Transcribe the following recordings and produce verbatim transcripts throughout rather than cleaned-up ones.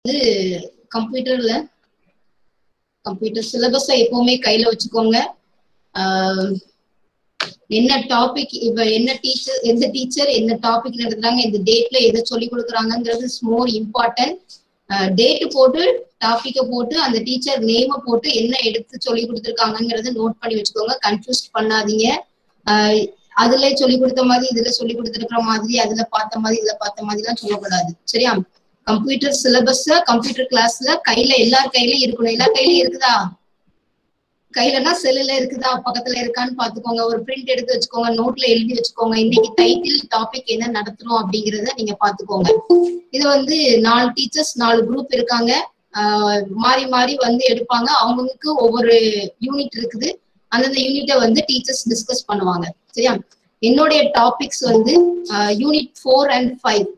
வந்து கம்ப்யூட்டர்ல கம்ப்யூட்டர் சிலபஸை எப்பவுமே கையில வச்சுக்கோங்க. என்ன டாபிக் இப்ப என்ன டீச்சர் எந்த டீச்சர் என்ன டாபிக் நடத்துறாங்க, இந்த டேட்ல எதை சொல்லி கொடுக்குறாங்கிறது இஸ் மோர் இம்பார்ட்டன்ட். டேட்டு போட்டு டாபிக்கை போட்டு அந்த டீச்சர் நேமை போட்டு என்ன எடுத்து சொல்லி கொடுத்துருக்காங்கிறத நோட் பண்ணி வச்சுக்கோங்க. கன்ஃபியூஸ் பண்ணாதீங்க. ஆஹ் அதுல சொல்லி கொடுத்த மாதிரி இதுல சொல்லி கொடுத்துருக்கிற மாதிரி அதுல பார்த்த மாதிரி இதுல பார்த்த மாதிரி எல்லாம் சொல்லக்கூடாது. சரியா? கம்ப்யூட்டர் சிலபஸ் கம்ப்யூட்டர் கிளாஸ்ல கையில எல்லார் கையிலயும் இருக்கணும். எல்லா கையிலயும் இருக்குதா? கையிலனா செல்லுல இருக்குதா, பக்கத்துல இருக்கான்னு பாத்துக்கோங்க. ஒரு பிரிண்ட் எடுத்து வச்சுக்கோங்க, நோட்ல எழுதி வச்சுக்கோங்க. இன்னைக்கு டைட்டில் டாபிக் என்ன நடத்துறோம் அப்படிங்கறத நீங்க பாத்துக்கோங்க. இது வந்து நாலு டீச்சர்ஸ் நாலு குரூப் இருக்காங்க. ஆஹ் மாறி மாறி வந்து எடுப்பாங்க. அவங்களுக்கு ஒவ்வொரு யூனிட் இருக்குது. அந்தந்த யூனிட்டை வந்து டீச்சர்ஸ் டிஸ்கஸ் பண்ணுவாங்க. சரியா? என்னுடைய டாபிக்ஸ் வந்து யூனிட் ஃபோர் அண்ட் ஃபைவ்.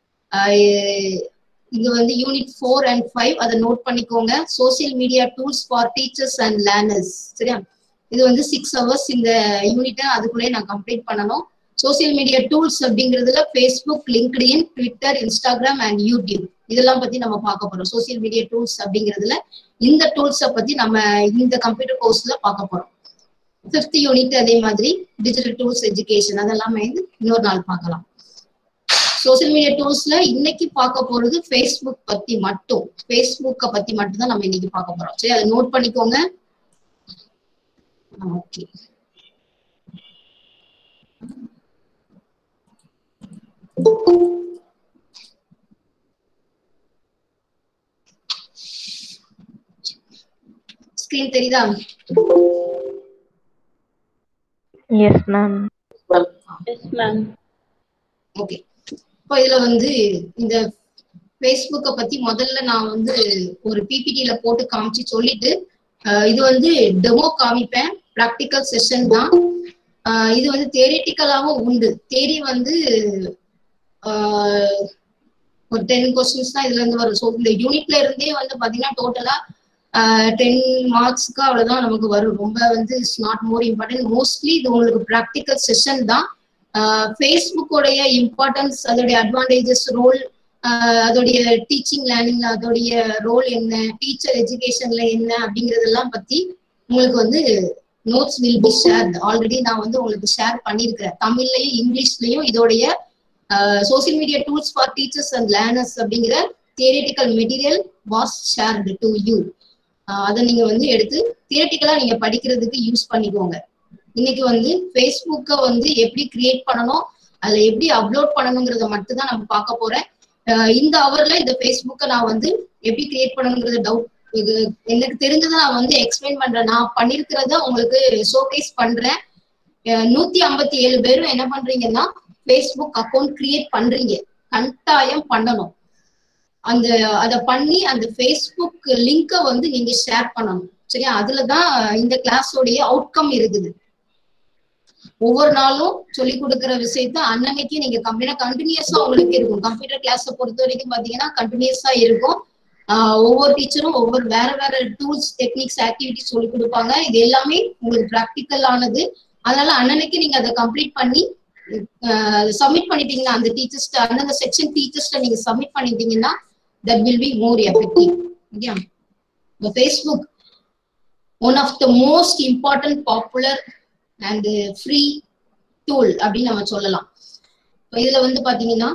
இது வந்து யூனிட் ஃபோர் அண்ட் ஃபைவ். அதை நோட் பண்ணிக்கோங்க. Social media tools for teachers and learners. சரியா? இது வந்து சிக்ஸ் ஹவர்ஸ் இந்த யூனிட்டை அதுக்குள்ளே நான் கம்ப்ளீட் பண்ணணும். சோசியல் மீடியா டூல்ஸ் அப்படிங்கிறதுல Facebook, LinkedIn, Twitter, Instagram and YouTube இதெல்லாம் பத்தி நம்ம பார்க்க போறோம். சோசியல் மீடியா டூல்ஸ் அப்படிங்கிறதுல இந்த டூல்ஸை பத்தி நம்ம இந்த கம்ப்யூட்டர் கோர்ஸ்ல பார்க்க போறோம். ஃபிஃப்த் யூனிட் அதே மாதிரி டிஜிட்டல் டூல்ஸ் எஜுகேஷன் அதெல்லாமே இன்னொரு நாள் பார்க்கலாம். சோசியல் மீடியா டூல்ஸ்ல இன்னைக்கு பார்க்க போறது ஃபேஸ்புக் பத்தி மட்டும். ஃபேஸ்புக்கை பத்தி மட்டும் தான் நம்ம இன்னைக்கு பார்க்க போறோம். சரி, அதை நோட் பண்ணிக்கோங்க. ஓகே, ஸ்கிரீன் தெரியுதா? Yes ma'am. Yes ma'am. Okay, இப்போ இதுல வந்து இந்த ஃபேஸ்புக்கை பத்தி முதல்ல நான் வந்து ஒரு பிபிடியில போட்டு காமிச்சு சொல்லிட்டு இது வந்து டெமோ காமிப்பேன். ப்ராக்டிக்கல் செஷன் தான். இது வந்து தியரிட்டிக்கலாவும் உண்டு. தியரி வந்து ஒரு டென் கொஸ்டின்ஸ் தான் இதுல இருந்து வரும். ஸோ இந்த யூனிட்ல இருந்தே வந்து பாத்தீங்கன்னா டோட்டலா டென் மார்க்ஸ்க்கு அவ்வளவுதான் நமக்கு வரும். ரொம்ப வந்து it's not more important. Mostly இது உங்களுக்கு ப்ராக்டிக்கல் செஷன் தான். ஃபேஸ்புக்கோடைய இம்பார்ட்டன்ஸ், அதோடைய அட்வான்டேஜஸ், ரோல், அதோடைய டீச்சிங் லேர்னிங்ல அதோடைய ரோல் என்ன, டீச்சர் எஜுகேஷன்ல என்ன அப்படிங்கறதெல்லாம் பத்தி உங்களுக்கு வந்து notes will be shared. Already நான் வந்து உங்களுக்கு ஷேர் பண்ணியிருக்கிறேன். தமிழ்லயும் இங்கிலீஷ்லயும் இதோடைய social media tools for teachers and learners அப்படிங்கிற theoretical material was shared to you. அதை நீங்க வந்து எடுத்து தியரிட்டிக்கலா நீங்க படிக்கிறதுக்கு யூஸ் பண்ணிக்கோங்க. இன்னைக்கு வந்து ஃபேஸ்புக்கை வந்து எப்படி கிரியேட் பண்ணணும், அதுல எப்படி அப்லோட் பண்ணணுங்கிறத மட்டும் தான் நம்ம பார்க்க போறேன். இந்த அவர்ல இந்த ஃபேஸ்புக்கை நான் வந்து எப்படி கிரியேட் பண்ணணுங்கிறது டவுட் இது எனக்கு தெரிஞ்சதை நான் வந்து எக்ஸ்பிளைன் பண்றேன். நான் பண்ணிருக்கிறத உங்களுக்கு ஷோகேஸ் பண்றேன். நூத்தி ஐம்பத்தி ஏழு பேரும் என்ன பண்றீங்கன்னா ஃபேஸ்புக் அக்கௌண்ட் கிரியேட் பண்றீங்க. கட்டாயம் பண்ணணும். அந்த அதை பண்ணி அந்த ஃபேஸ்புக் லிங்கை வந்து நீங்க ஷேர் பண்ணணும். சரியா? அதுலதான் இந்த கிளாஸோடைய அவுட்கம் இருக்குது. ஒவ்வொரு நாளும் சொல்லி கொடுக்குற விஷயத்த அன்னன்னைக்கு நீங்க கம்ப்ளீட்டா கண்டினியூஸா உங்களுக்கு இருக்கும். கம்ப்யூட்டர் கிளாஸை பொறுத்த வரைக்கும் பாத்தீங்கன்னா கண்டினியூஸா இருக்கும். ஆஹ் ஒவ்வொரு டீச்சரும் ஒவ்வொரு வேற வேற டூல்ஸ், டெக்னிக்ஸ், ஆக்டிவிட்டிஸ் சொல்லி கொடுப்பாங்க. இது எல்லாமே உங்களுக்கு ப்ராக்டிக்கல் ஆனது. அதனால அன்னன்னைக்கு நீங்க அதை கம்ப்ளீட் பண்ணி சப்மிட் பண்ணிட்டீங்கன்னா அந்த டீச்சர்ஸ்ட அந்தந்த செக்ஷன் டீச்சர்ஸ்ட நீங்க சப்மிட் பண்ணிட்டீங்கன்னா that will be more effective. Okay, the Facebook one of the most important, popular and free tool அப்படின்னு நம்ம சொல்லலாம். இதுல வந்து பாத்தீங்கன்னா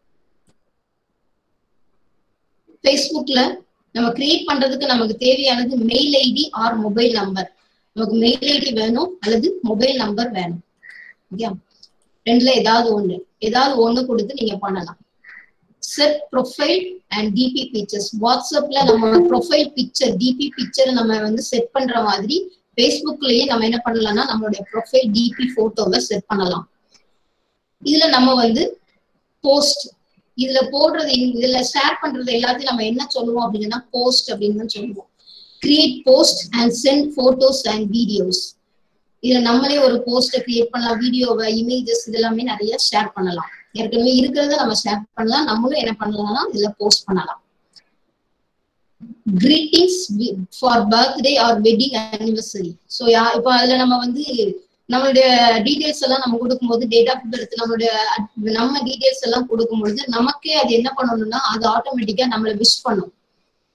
ஃபேஸ்புக்ல நம்ம கிரியேட் பண்றதுக்கு நமக்கு தேவையானது mail ID or mobile number. நமக்கு மெயில் ஐடி வேணும் அல்லது மொபைல் நம்பர் வேணும். ஓகே, ரெண்டுல ஏதாவது ஒண்ணு ஏதாவது ஒண்ணு கொடுத்து நீங்க பண்ணலாம். Set profile and DP pictures. வாட்ஸ்அப்ல நம்ம ப்ரொஃபைல் பிக்சர், டிபி பிக்சர் நம்ம வந்து செட் பண்ற மாதிரி ஃபேஸ்புக்லயே நம்ம என்ன பண்ணலாம்னா நம்மளுடைய ப்ரொஃபைல் டிபி போட்டோவை செட் பண்ணலாம். இதுல நம்ம வந்து போஸ்ட், இதுல போடுறது, இதுல ஷேர் பண்றது எல்லாத்தையும் நம்ம என்ன சொல்லுவோம் அப்படின்னா போஸ்ட் அப்படின்னு தான் சொல்லுவோம். Create post and send photos and videos. இதுல நம்மளே ஒரு போஸ்ட கிரியேட் பண்ணலாம். வீடியோவை, இமேஜஸ் இதெல்லாமே நிறைய ஷேர் பண்ணலாம். ஏற்கனவே இருக்கிறத நம்ம ஷேர் பண்ணலாம். நம்மளும் என்ன பண்ணலாம்னா இதுல போஸ்ட் பண்ணலாம். Greetings for birthday or wedding anniversary. So இப்போ அதுல நம்ம வந்து நம்மளுடைய டீடைல்ஸ் எல்லாம் நம்ம கொடுக்கும்போது, டேட் ஆஃப் பர்த், நம்மளுடைய நம்ம டீடைல்ஸ் எல்லாம் கொடுக்கும்பொழுது நமக்கே அது என்ன பண்ணணும்னா அது ஆட்டோமேட்டிக்கா நம்மளை விஷ் பண்ணும்.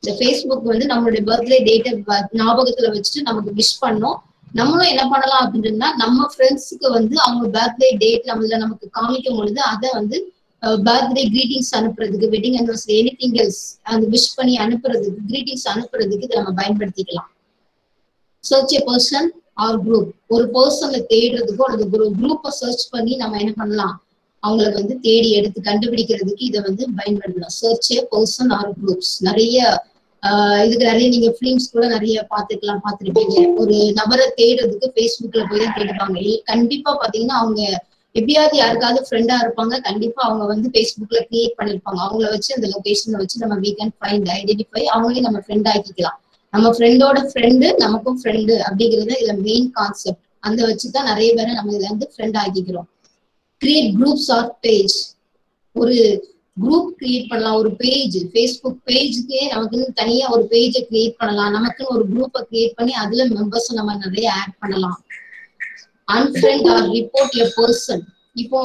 இந்த ஃபேஸ்புக் வந்து நம்மளுடைய பர்த்டே டேட்டை ஞாபகத்துல வச்சுட்டு நமக்கு விஷ் பண்ணோம். நம்மளும் என்ன பண்ணலாம் அப்படின்னா நம்ம ஃப்ரெண்ட்ஸுக்கு வந்து அவங்க பர்த்டே டேட் நம்மள நமக்கு காமிக்கும் பொழுது அதை வந்து பர்த்டே கிரீட்டிங்ஸ் அனுப்புறதுக்கு, வெட்டிங் அனிவர்சரி, எனிதிங் எல்ஸ் அந்த விஷ் பண்ணி அனுப்புறதுக்கு, கிரீட்டிங்ஸ் அனுப்புறதுக்கு இதை நம்ம பயன்படுத்திக்கலாம். Search a person or group, ஒரு பர்சனை தேடுறதுக்கோ அல்லது ஒரு குரூப்பை சர்ச் பண்ணி நம்ம என்ன பண்ணலாம், அவங்களை வந்து தேடி எடுத்து கண்டுபிடிக்கிறதுக்கு இதை வந்து பயன்படுத்தலாம். Search a person or groups. நிறைய ஆஹ் இதுக்கு நிறைய நீங்க பிலிம்ஸ் கூட நிறைய பாத்துக்கலாம், பாத்துருப்பீங்க. ஒரு நபரை தேடுறதுக்கு ஃபேஸ்புக்ல போய் தான் தேடுவாங்க. கண்டிப்பா பாத்தீங்கன்னா அவங்க எப்படியாவது யாருக்காவது ஃப்ரெண்டா இருப்பாங்க, கண்டிப்பா அவங்க வந்து ஃபேஸ்புக்ல கிரியேட் பண்ணிருப்பாங்க. அவங்கள வச்சு அந்த லொகேஷனை வச்சு நம்ம வீ கேன் ஃபைண்ட் ஐடென்டிஃபை, அவங்களையும் நம்ம ஃப்ரெண்ட் ஆக்கிக்கலாம். நம்ம ஃப்ரெண்டோட ஃப்ரெண்டு நமக்கும் ஃப்ரெண்டு அப்படிங்கிறது இதுல மெயின் கான்செப்ட். அந்த வச்சுதான் நிறைய பேரை நம்ம இதுல இருந்து ஃப்ரெண்ட் ஆக்கிக்கிறோம். Create groups or page. ஒரு குரூப் கிரியேட் பண்ணலாம், ஒரு பேஜ், ஃபேஸ்புக் பேஜுக்கே நமக்குன்னு தனியா ஒரு பேஜை கிரியேட் பண்ணலாம். நமக்குன்னு ஒரு குரூப்பை கிரியேட் பண்ணி அதுல மெம்பர்ஸ் நம்ம நிறைய ஆட் பண்ணலாம். Unfriend or report a person. இப்போ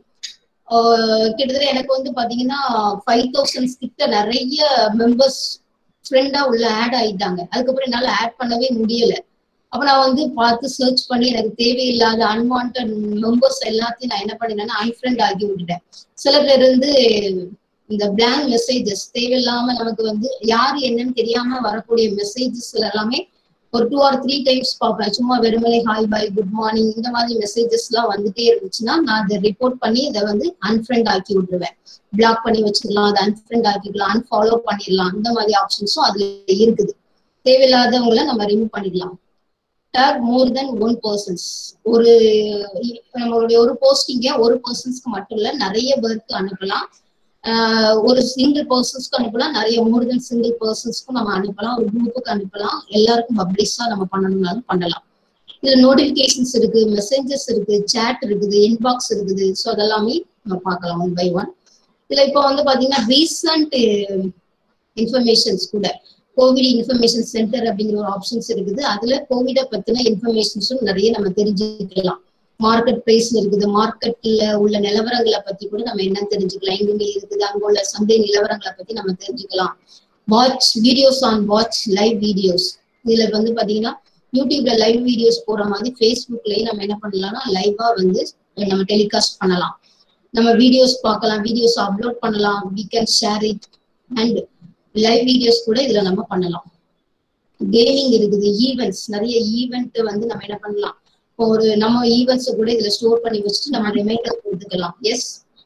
கிட்டத்தட்ட எனக்கு வந்து பாத்தீங்கன்னா ஃபைவ் தௌசண்ட் கிட்ட நிறைய மெம்பர்ஸ் ஃப்ரெண்டா உள்ள ஆட் ஆயிட்டாங்க. அதுக்கப்புறம் என்னால ஆட் பண்ணவே முடியல. அப்ப நான் வந்து பார்த்து சர்ச் பண்ணி எனக்கு தேவையில்லாத அன்வான்ட் மெம்பர்ஸ் எல்லாத்தையும் நான் என்ன பண்ணினேன்னா அன்ஃப்ரெண்ட் ஆகி விட்டுட்டேன். சில பேர் வந்து இந்த பிளாங்க் மெசேஜஸ், தேவையில்லாம நமக்கு வந்து யாரு என்னன்னு தெரியாம வரக்கூடிய மெசேஜஸ் எல்லாமே ஒரு டூ ஆர் த்ரீ டைம்ஸ் பார்ப்பேன். சும்மா வெறுமலை ஹாய் பாய் குட் மார்னிங் இந்த மாதிரி மெசேஜஸ் எல்லாம் வந்துட்டே இருந்துச்சுன்னா நான் அதை ரிப்போர்ட் பண்ணி இதை வந்து அன்ஃப்ரெண்ட் ஆக்கி விட்டுருவேன். பிளாக் பண்ணி வச்சுக்கலாம், அதை அன்ஃப்ரெண்ட் ஆக்கிக்கலாம், அன்ஃபாலோ பண்ணிடலாம். இந்த மாதிரி ஆப்ஷன்ஸும் அதுல இருக்குது. தேவையில்லாதவங்களை நம்ம ரிமூவ் பண்ணிடலாம். Tag more then one persons. ஒரு நம்மளுடைய ஒரு போஸ்டிங்க ஒரு பர்சன்ஸ்க்கு மட்டும் இல்ல, நிறைய பேருக்கு அனுப்பலாம். ஆஹ் ஒரு சிங்கிள் பர்சன்ஸ்க்கு அனுப்பலாம், நிறைய மோர் தென் சிங்கிள் பர்சன்ஸ்க்கும் நம்ம அனுப்பலாம், ஒரு குரூப்புக்கு அனுப்பலாம், எல்லாருக்கும் பப்ளிஷா நம்ம பண்ணணும்னாலும் பண்ணலாம். இதுல நோட்டிபிகேஷன்ஸ் இருக்கு, மெசேஜஸ் இருக்கு, சேட் இருக்குது, இன்பாக்ஸ் இருக்குது. ஸோ அதெல்லாமே நம்ம பார்க்கலாம் ஒன் பை ஒன். இதுல இப்போ வந்து பாத்தீங்கன்னா ரீசன்ட் இன்ஃபர்மேஷன்ஸ் கூட கோவிட் இன்ஃபர்மேஷன் சென்டர் அப்படிங்கிற ஒரு ஆப்ஷன்ஸ் இருக்குது. அதுல கோவிட பத்தின இன்ஃபர்மேஷன்ஸும் நிறைய நம்ம தெரிஞ்சுக்கலாம். மார்க்கெட் பிரைஸ்ல இருக்குது, மார்க்கெட்ல உள்ள நிலவரங்களை பத்தி கூட நம்ம என்ன தெரிஞ்சுக்கலாம், எங்கெங்க இருக்குது, அங்க உள்ள சந்தை நிலவரங்களை பத்தி நம்ம தெரிஞ்சுக்கலாம். Watch videos on watch live videos. இதுல வந்து பாத்தீங்கன்னா யூடியூப்ல லைவ் வீடியோஸ் போற மாதிரி ஃபேஸ்புக்லயும் நம்ம என்ன பண்ணலாம்னா லைவா வந்து நம்ம டெலிகாஸ்ட் பண்ணலாம். நம்ம வீடியோஸ் பார்க்கலாம், வீடியோஸ் அப்லோட் பண்ணலாம், we can share it and live videos கூட இதுல நம்ம பண்ணலாம். கேமிங் இருக்குது, ஈவெண்ட்ஸ், நிறைய ஈவெண்ட் வந்து நம்ம என்ன பண்ணலாம், ஒரு நம்ம ஈவெண்ட்ஸ் கூட இதுல ஸ்டோர் பண்ணி வச்சுட்டு நம்ம ரிமைண்டர் கொடுத்துக்கலாம். எஸ்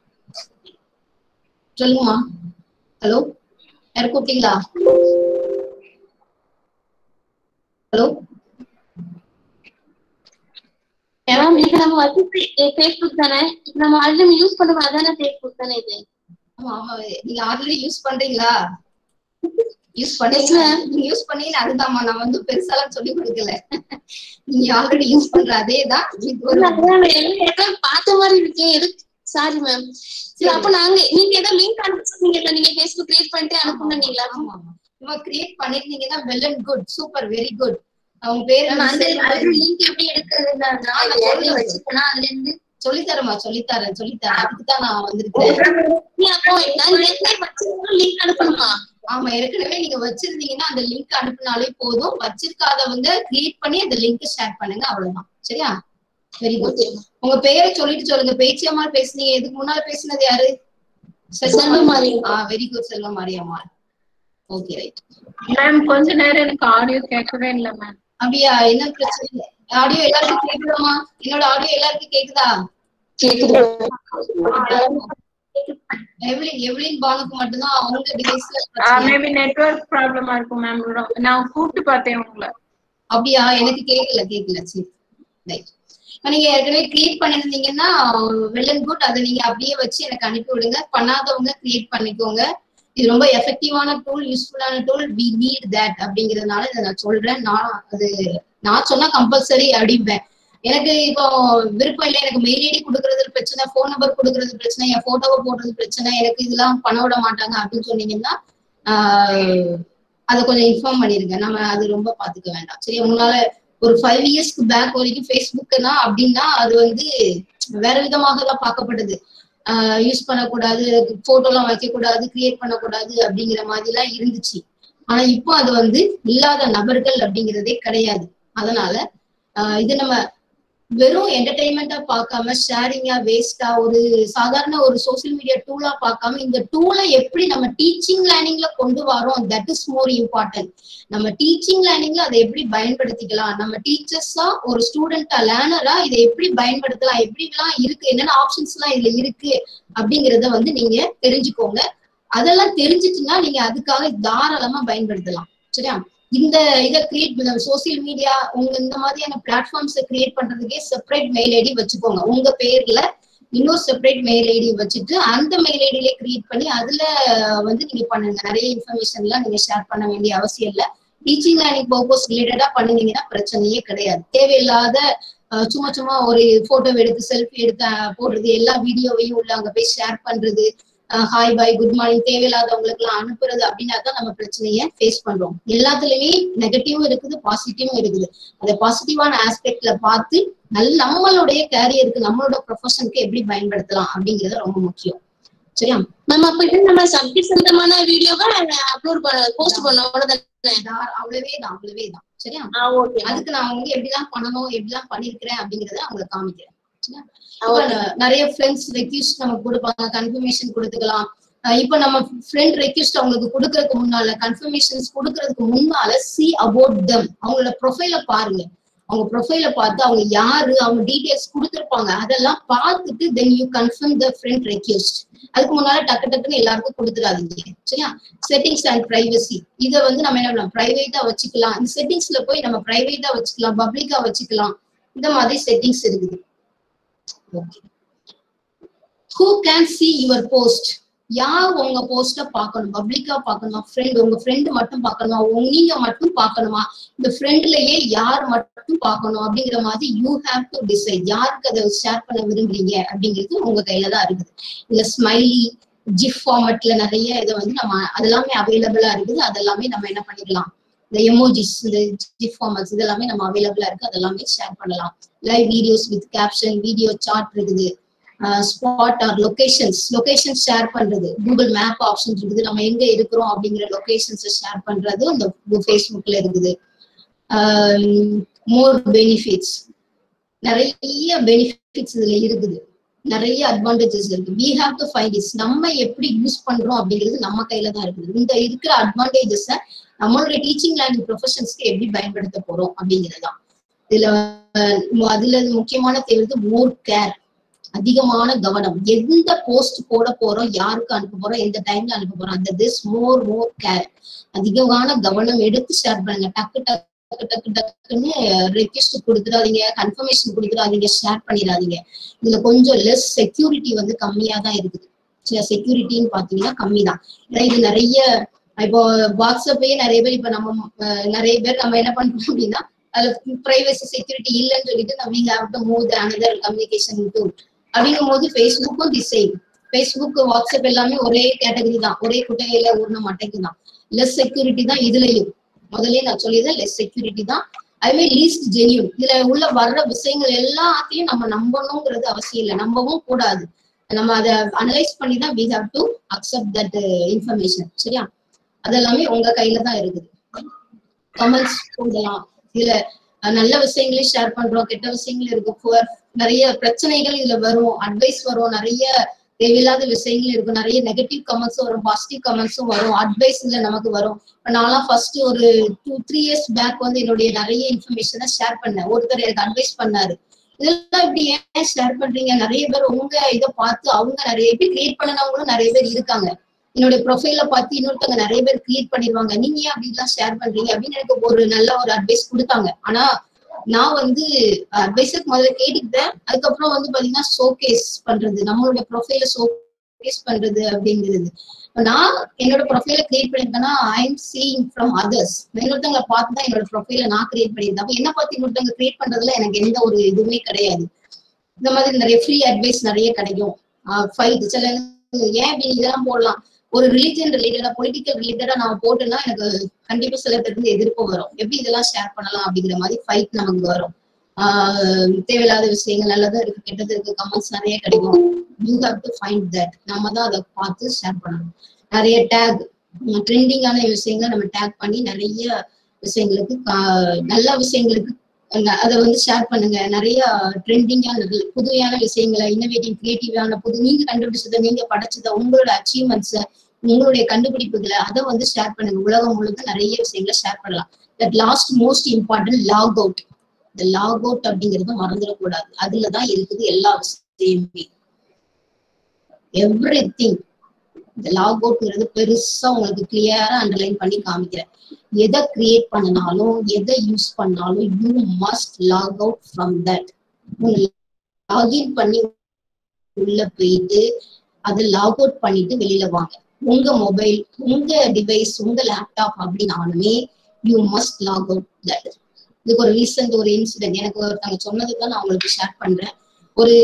சொல்லுங்கம்மா. ஹலோ, யார் கூப்பிட்டீங்களா? ஹலோ மேம், இது நம்ம வச்சு ஃபேஸ்புக் தானே, நம்ம ஆல்ரெடி யூஸ் பண்ணுவோம், அதானே ஃபேஸ்புக் தானே இது? ஆமா ஆமா, நீங்க ஆல்ரெடி யூஸ் பண்றீங்களா? யூஸ் பண்ணீங்க, நீங்க யூஸ் பண்ணீங்க. அதுதான்மா, நான் வந்து பெருசாலாம் சொல்லி கொடுக்கல. நீங்க ஆல்ரெடி யூஸ் பண்ற அதேதான். பார்த்த மாதிரி இருக்கே. Sorry ma'am. அப்ப நாங்க நீங்க ஏதோ லிங்க் அனுப்பிச்சீங்க, நீங்க ஃபேஸ்புக் கிரியேட் பண்ணிட்டு அனுப்புனீங்களா? ஆமா ஆமா, இவ கிரியேட் பண்ணிருந்தீங்கன்னா well and good, super, very good. அவங்க பேரு லிங்க் எப்படி எடுக்கிறதுன்னா அதுல இருந்து சொல்லித்தரமா சொல்லித்தரேன் சொல்லித்தரேன் அதுக்குதான் நான் வந்திருக்கேன். லிங்க் அனுப்பணுமா? ஆமா, ஏற்கனவே நீங்க வச்சிருந்தீங்கன்னா அந்த லிங்க் அனுப்புனாலே போதும். வச்சிருக்காதவங்க கிரியேட் பண்ணி அந்த லிங்க் ஷேர் பண்ணுங்க, அவ்வளவுதான். சரியா? Very good. உங்க பேரை சொல்லிட்டு சொல்லுங்க. பேச்சியம்மா பேசுனீங்க, இதுக்கு முன்னால பேசினது யாரு? செல்வமாரி. ஆஹ் வெரி குட், செல்வமாரி அம்மா. Okay right ma'am. கொஞ்ச நேரம் எனக்கு ஆடியோ கேட்கவே இல்லை மேம். அப்படியா? என்ன பிரச்சனை? ஆடியோ எல்லாருக்கும் கேக்குதாமா? என்னோட ஆடியோ எல்லாருக்கும் கேக்குதா? கேக்குது. எவ்லின் எவ்லின் பானுக்கு மட்டும்தான் அவங்க டிவைஸ்ல மேபி நெட்வொர்க் ப்ராப்ளமா இருக்கும் மேம். நான் கூப்பிட்டு பார்த்தேன் உங்களை. அப்படியா? எனக்கு கேட்கல கேட்கல சரி ரைட். நீங்க ஏற்கனவே கிரியேட் பண்ணிருந்தீங்கன்னா வெல் அண்ட் குட். அதை நீங்க அப்படியே வச்சு எனக்கு அனுப்பி விடுங்க. பண்ணாதவங்க கிரியேட் பண்ணிக்கோங்க. இது ரொம்ப எஃபெக்டிவான டூல், யூஸ்ஃபுல்லான டூல். வி நீட் தட் அப்படிங்கிறதுனால இதை நான் சொல்றேன். நான் அது நான் சொன்னா கம்பல்சரி அப்படிம்பேன். எனக்கு இப்போ விருப்பம் இல்லை, எனக்கு மெயில் ஐடி கொடுக்கறது பிரச்சனை, போன் நம்பர் கொடுக்கறது பிரச்சனை, என் போட்டோவை போடுறது பிரச்சனை, எனக்கு இதெல்லாம் பண்ண விட மாட்டாங்க அப்படின்னு சொன்னீங்கன்னா ஆஹ் அதை கொஞ்சம் இன்ஃபார்ம் பண்ணிருங்க. நம்ம அது ரொம்ப பாத்துக்க வேண்டாம். சரி, முன்னால ஒரு ஃபைவ் இயர்ஸ்க்கு பேக் வரைக்கும் ஃபேஸ்புக்னா அப்படின்னா அது வந்து வேற விதமாக எல்லாம் பார்க்கப்பட்டது. ஆஹ் யூஸ் பண்ணக்கூடாது, போட்டோ எல்லாம் வைக்க கூடாது, கிரியேட் பண்ணக்கூடாது அப்படிங்கிற மாதிரி எல்லாம் இருந்துச்சு. ஆனா இப்போ அது வந்து இல்லாத நபர்கள் அப்படிங்கிறதே கிடையாது. அதனால ஆஹ் இது நம்ம வெறும் என்டர்டைன்மெண்டா பார்க்காம ஷேரிங்கா வேஸ்டா ஒரு சாதாரண ஒரு சோசியல் மீடியா டூலா பார்க்காம இந்த டூலை எப்படி நம்ம டீச்சிங் லேர்னிங்ல கொண்டு வரோம், தட் இஸ் மோர் இம்பார்ட்டன்ட். நம்ம டீச்சிங் லேர்னிங்ல அதை எப்படி பயன்படுத்திக்கலாம், நம்ம டீச்சர்ஸா ஒரு ஸ்டூடெண்டா லேர்னரா இதை எப்படி பயன்படுத்தலாம், எப்படி எல்லாம் இருக்கு, என்னென்ன ஆப்ஷன்ஸ் எல்லாம் இதுல இருக்கு அப்படிங்கிறத வந்து நீங்க தெரிஞ்சுக்கோங்க. அதெல்லாம் தெரிஞ்சிட்டுன்னா நீங்க அதுக்காக தாராளமா பயன்படுத்தலாம். சரியா? இந்த இதை கிரியேட் சோசியல் மீடியா உங்க இந்த மாதிரியான பிளாட்ஃபார்ம்ஸை கிரியேட் பண்றதுக்கே செப்பரேட் மெயில் ஐடி வச்சுக்கோங்க. உங்க பேர்ல இன்னொரு செப்பரேட் மெயில் ஐடி வச்சுட்டு அந்த மெயில் ஐடியிலே கிரியேட் பண்ணி அதுல வந்து நீங்க பண்ணுங்க. நிறைய இன்ஃபர்மேஷன் எல்லாம் நீங்க ஷேர் பண்ண வேண்டிய அவசியம் இல்லை. டீச்சிங் லேர்னிங் பர்பஸ் ரிலேட்டடா பண்ணுனீங்கன்னா பிரச்சனையே கிடையாது. தேவையில்லாத சும்மா சும்மா ஒரு போட்டோ எடுத்து செல்ஃபி எடுத்து போடுறது, எல்லா வீடியோவையும் உள்ள அங்க போய் ஷேர் பண்றது, ஹாய் பாய் குட் மார்னிங் தேவையில்லாதவங்களுக்கு எல்லாம் அனுப்புறது அப்படின்னா தான் நம்ம பிரச்சனைய ஃபேஸ் பண்றோம். எல்லாத்துலயுமே நெகட்டிவும் இருக்குது, பாசிட்டிவும் இருக்குது. அதை பாசிட்டிவான ஆஸ்பெக்ட்ல பார்த்து நல்ல நம்மளுடைய கேரியருக்கு நம்மளோட ப்ரொஃபஷனுக்கு எப்படி பயன்படுத்தலாம் அப்படிங்கிறது ரொம்ப முக்கியம். சரியா மேம்? அப்ப இது நம்ம சப்ஜெக்ட் சம்பந்தமான வீடியோவை அப்லோட் பண்ண போஸ்ட் பண்ணோம், அவ்வளவுதான். அவ்வளவே தான் அவ்வளவே தான். சரியா? ஓகே. அதுக்கு நான் வந்து எப்படிலாம் பண்ணணும் எப்படிலாம் பண்ணிருக்கிறேன் அப்படிங்கறத அவங்களுக்கு காமிக்கிறேன். நிறைய ஃப்ரெண்ட்ஸ் ரெக்யூஸ்ட் நமக்கு கொடுப்பாங்க, கன்ஃபர்மேஷன் கொடுத்துக்கலாம். இப்ப நம்ம ஃப்ரெண்ட் ரெக்யூஸ்ட் அவங்களுக்கு கொடுக்கறதுக்கு முன்னால கன்ஃபர்மேஷன்ஸ் கொடுக்கறதுக்கு முன்னால சி அபவுட் தம், அவங்களோட ப்ரொஃபைல பாருங்க. அவங்க ப்ரொஃபைல பார்த்து அவங்க யாரு, அவங்க டீடைல்ஸ் கொடுத்துருப்பாங்க, அதெல்லாம் பார்த்துட்டு then you confirm the friend request. அதுக்கு முன்னால டக்கு டக்குன்னு எல்லாருக்கும் கொடுத்துடாதீங்க. சரியா? செட்டிங்ஸ் அண்ட் பிரைவசி, இதை வந்து நம்ம என்ன பண்ணலாம், பிரைவேட்டா வச்சுக்கலாம். இந்த செட்டிங்ஸ்ல போய் நம்ம பிரைவேட்டா வச்சுக்கலாம், பப்ளிக்கா வச்சுக்கலாம். இந்த மாதிரி செட்டிங்ஸ் இருக்குது. Okay. Who can see your post? யார் உங்க போஸ்ட பார்க்கணும், பப்ளிக்கா பார்க்கணுமா, ஃப்ரெண்ட் உங்க ஃப்ரெண்ட் மட்டும் பார்க்கணுமா, நீங்க மட்டும் பார்க்கணுமா, இந்த ஃப்ரெண்ட்லயே யார் மட்டும் பார்க்கணும் அப்படிங்கிற மாதிரி யூ ஹேவ் டு டிசைட். யாருக்கு அதை ஷேர் பண்ண விரும்புறீங்க அப்படிங்கிறது உங்க கையில தான் இருக்குது. இந்த ஸ்மைலி ஜிப் ஃபார்மட்ல நிறைய இதை வந்து நம்ம அதெல்லாமே அவைலபிளா இருக்குது. அதெல்லாமே நம்ம என்ன பண்ணிக்கலாம், இந்த எமோஜிஸ், இந்த ஜிப் ஃபார்மட்ஸ் இதெல்லாமே நம்ம அவைலபிளா இருக்கு, அதெல்லாமே ஷேர் பண்ணலாம். Live videos with caption, video chart இருக்குது, spot or locations, location share பண்றது, கூகுள் மேப் ஆப்ஷன் இருக்குது, நம்ம எங்க இருக்கிறோம் அப்படிங்கிற லொகேஷன்ஸை ஷேர் பண்றது இந்த ஃபேஸ்புக்ல இருக்குது. மோர் பெனிஃபிட்ஸ், நிறைய பெனிஃபிட்ஸ் இதுல இருக்குது, நிறைய அட்வான்டேஜஸ் இருக்கு. We have to find it's, நம்ம எப்படி யூஸ் பண்றோம் அப்படிங்கிறது நம்ம கையில தான் இருக்குது. இந்த இருக்கிற அட்வான்டேஜஸை நம்மளுடைய டீச்சிங் லேர்னிங் ப்ரொஃபஷன்ஸ்க்கு எப்படி பயன்படுத்த போறோம் அப்படிங்கிறதுதான். இதுல அதுல முக்கியமான தேவை மோர் கேர், அதிகமான கவனம். எந்த போஸ்ட் போட போறோம், யாருக்கு அனுப்ப போறோம், எந்த டைம்ல அனுப்ப போறோம், அந்த திஸ் மோர் மோர் கேர், அதிகமான கவனம் எடுத்து ஷேர் பண்ணுங்க. டக்கு டக்கு டக்கு டக்குன்னு ரெக்வெஸ்ட் கொடுத்துடாதீங்க, கன்ஃபர்மேஷன் கொடுத்துடாதீங்க, ஷேர் பண்ணிடாதீங்க. இதுல கொஞ்சம் லெஸ் செக்யூரிட்டி வந்து கம்மியா தான் இருக்குது. செக்யூரிட்டின்னு பாத்தீங்கன்னா கம்மி தான். ஏன்னா இது நிறைய இப்போ வாட்ஸ்அப்பே நிறைய பேர் இப்ப நம்ம நிறைய பேர் நம்ம என்ன பண்றோம் அப்படின்னா அதுல பிரைவசி செக்யூரிட்டி இல்லைன்னு சொல்லிட்டு நம்ம we have to move the another communication tool அப்படிங்கும் போது ஃபேஸ்புக்கும் தி சேம். ஃபேஸ்புக் வாட்ஸ்அப் எல்லாமே ஒரே கேட்டகரி தான், ஒரே குட்டையில ஊர்ன மட்டைக்கு தான். லெஸ் செக்யூரிட்டி தான் இதுலயும். முதலே நான் சொல்லியதான் லெஸ் செக்யூரிட்டி தான். அதுவே லீஸ்ட் ஜென்யூன். இதுல உள்ள வர்ற விஷயங்கள் எல்லாத்தையும் நம்ம நம்பணுங்கிறது அவசியம் இல்லை, நம்பவும் கூடாது. நம்ம அதை அனலைஸ் பண்ணி தான் we have to accept that information. சரியா? அதெல்லாமே உங்க கையில தான் இருக்குது. கமெண்ட்ஸ் போடலாம், இதுல நல்ல விஷயங்களையும் ஷேர் பண்றோம், கெட்ட விஷயங்கள் இருக்கு, நிறைய பிரச்சனைகள் இதுல வரும், அட்வைஸ் வரும், நிறைய தேவையில்லாத விஷயங்கள் இருக்கும், நிறைய நெகட்டிவ் கமெண்ட்ஸும் வரும், பாசிட்டிவ் கமெண்ட்ஸும் வரும், அட்வைஸ் இதுல நமக்கு வரும். இப்ப நான்லாம் ஃபர்ஸ்ட் ஒரு டூ த்ரீ இயர்ஸ் பேக் வந்து என்னுடைய நிறைய இன்ஃபர்மேஷனை ஷேர் பண்ணேன். ஒருத்தர் எனக்கு அட்வைஸ் பண்ணாரு, இதெல்லாம் இப்படி ஏன் ஷேர் பண்றீங்க, நிறைய பேர் உங்க இதை பார்த்து அவங்க நிறைய எப்படி கிரியேட் பண்ணனவங்களும் நிறைய பேர் இருக்காங்க. என்னுடைய ப்ரொஃபைல பார்த்து இன்னொருத்தவங்க நிறைய பேர் கிரியேட் பண்ணிடுவாங்க, நீங்க ஏன் அப்படிலாம் ஷேர் பண்றீங்க அப்படின்னு எனக்கு ஒரு நல்ல ஒரு அட்வைஸ் கொடுத்தாங்க. ஆனா நான் வந்து அட்வைஸுக்கு முதல்ல கேட்டுக்கிட்டேன். அதுக்கப்புறம் வந்து பாத்தீங்கன்னா ஷோகேஸ் பண்றது, நம்மளோட ப்ரொஃபைல ஷோகேஸ் பண்றது அப்படிங்கிறது. நான் என்னோட ப்ரொஃபைல கிரியேட் பண்ணிருக்கேன்னா I am seeing from others. இன்னொருத்தவங்களை பார்த்து தான் என்னோட ப்ரொஃபைல நான் கிரியேட் பண்ணியிருந்தேன். அப்ப என்ன பார்த்து இன்னொருத்தவங்க கிரியேட் பண்றதுல எனக்கு எந்த ஒரு இதுவுமே கிடையாது. இந்த மாதிரி நிறைய ஃப்ரீ அட்வைஸ் நிறைய கிடைக்கும். ஃபைட் சில ஏன் அப்படின்னு இதெல்லாம் போடலாம். ஒரு ரிலீஜியன் ரிலேட்டடா பொலிட்டிக்கல் ரிலேட்டடா நான் போட்டேன்னா எனக்கு கண்டிப்பா சில பேருக்கு எதிர்ப்பு வரும். எப்படி இதெல்லாம் ஷேர் பண்ணலாம் அப்படிங்கிற மாதிரி ஃபைட் நமக்கு வரும். ஆஹ் தேவையில்லாத விஷயங்கள் நல்லதும் இருக்கு, கெட்டது இருக்கு, கமெண்ட்ஸ் நிறைய கிடைக்கும். You have to find that. நம்ம தான் அதை பார்த்து ஷேர் பண்ணணும். நிறைய டேக் ட்ரெண்டிங்கான விஷயங்களை நம்ம டேக் பண்ணி நிறைய விஷயங்களுக்கு நல்ல விஷயங்களுக்கு அதை வந்து ஷேர் பண்ணுங்க. நிறைய ட்ரெண்டிங்கான புதுமையான விஷயங்களை, இன்னோவேட்டிவ் கிரியேட்டிவான புது நீங்க கண்டுபிடிச்சதை, நீங்க படைச்சதை, உங்களோட அச்சீவ்மெண்ட்ஸை, உங்களுடைய கண்டுபிடிப்புகளை அதை வந்து ஷேர் பண்ணுங்க. உலகம் முழுக்க நிறைய விஷயங்களை ஷேர் பண்ணலாம். That last most important log out. இந்த லாக் அவுட் அப்படிங்கறத மறந்துடக்கூடாது. அதுலதான் இருக்குது எல்லா விஷயமே. Every thing. இந்த லாக் அவுட்ங்கிறது பெருசா உங்களுக்கு கிளியரா அண்டர்லைன் பண்ணி காமிக்கிறேன். எதை கிரியேட் பண்ணனாலும் எதை யூஸ் பண்ணாலும் you must log out from that. Login பண்ணி உள்ள போயிட்டு அதை லாக் அவுட் பண்ணிட்டு வெளியில வாங்க. உங்க மொபைல், உங்க டிவைஸ், உங்க லேப்டாப் அப்படின்னாலுமே you must log out that. இதுக்கு ஒரு ரீசெண்ட் ஒரு இன்சிடென்ட் எனக்கு ஒருத்தவங்க சொன்னதுதான் நான் உங்களுக்கு ஷேர் பண்றேன். ஒரு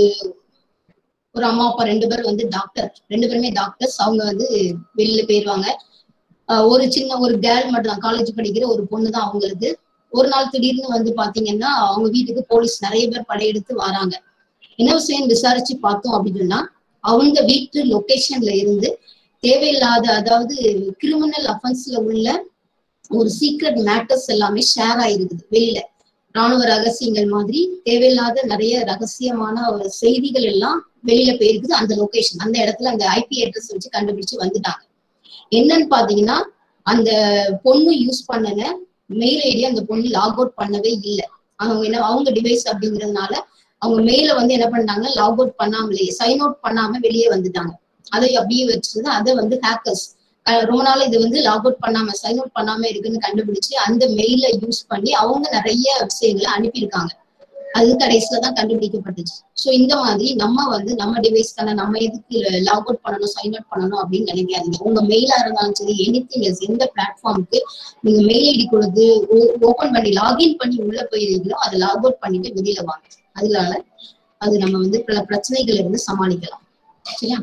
ஒரு அம்மா அப்பா ரெண்டு பேரும் வந்து டாக்டர், ரெண்டு பேருமே டாக்டர்ஸ். அவங்க வந்து வெளியில போயிருவாங்க. ஒரு சின்ன ஒரு கேர்ள் மட்டும் தான், காலேஜ் படிக்கிற ஒரு பொண்ணு தான் அவங்களுக்கு. ஒரு நாள் திடீர்னு வந்து பாத்தீங்கன்னா அவங்க வீட்டுக்கு போலீஸ் நிறைய பேர் படையெடுத்து வராங்க. என்ன விஷயம் விசாரிச்சு பார்த்தோம் அப்படின்னா, அவங்க வீட்டு லொகேஷன்ல இருந்து தேவையில்லாத, அதாவது கிரிமினல் அஃபென்ஸ்ல உள்ள ஒரு சீக்ரெட் மேட்டர்ஸ் எல்லாமே ஷேர் ஆயிருக்குது வெளியில. ராணுவ ரகசியங்கள் மாதிரி தேவையில்லாத நிறைய ரகசியமான ஒரு செய்திகள் எல்லாம் வெளியில போயிருக்குது. அந்த லொகேஷன், அந்த இடத்துல அந்த ஐபி அட்ரஸ் வச்சு கண்டுபிடிச்சு வந்துட்டாங்க. என்னன்னு பாத்தீங்கன்னா, அந்த பொண்ணு யூஸ் பண்ணன மெயில் ஐடி அந்த பொண்ணு லாக் அவுட் பண்ணவே இல்லை. அவங்க என்ன அவங்க டிவைஸ் அப்படிங்கிறதுனால அவங்க மெயில வந்து என்ன பண்ணாங்க, லாக் அவுட் பண்ணாமலே, சைன் அவுட் பண்ணாம வெளியே வந்துட்டாங்க. அதை அப்படியே வச்சுருந்து அதை வந்து ஹேக்கர்ஸ் ரொம்ப நாள் இது வந்து லாக் அவுட் பண்ணாம, சைன் அவுட் பண்ணாம இருக்குன்னு கண்டுபிடிச்சு அந்த மெயில யூஸ் பண்ணி அவங்க நிறைய விஷயங்களை அனுப்பியிருக்காங்க. அது கடைசியில தான் கண்டுபிடிக்கப்பட்டுச்சு. ஸோ இந்த மாதிரி நம்ம வந்து நம்ம டிவைஸ்க்கான நம்ம எதுக்கு லாக் அவுட் பண்ணணும், சைன் அவுட் பண்ணணும் அப்படின்னு நினைக்காதீங்க. உங்க மெயிலா இருந்தாலும் சரி, எனிதிங் எல்ஸ், எந்த பிளாட்ஃபார்முக்கு நீங்க மெயில் ஐடி கொடுத்து ஓபன் பண்ணி லாகின் பண்ணி உள்ள போயிருக்கீங்களோ அதை லாக் அவுட் பண்ணிட்டு வெளியில வாங்க. அதனால அது நம்ம வந்து பல பிரச்சனைகள் இருந்து சமாளிக்கலாம். சரியா?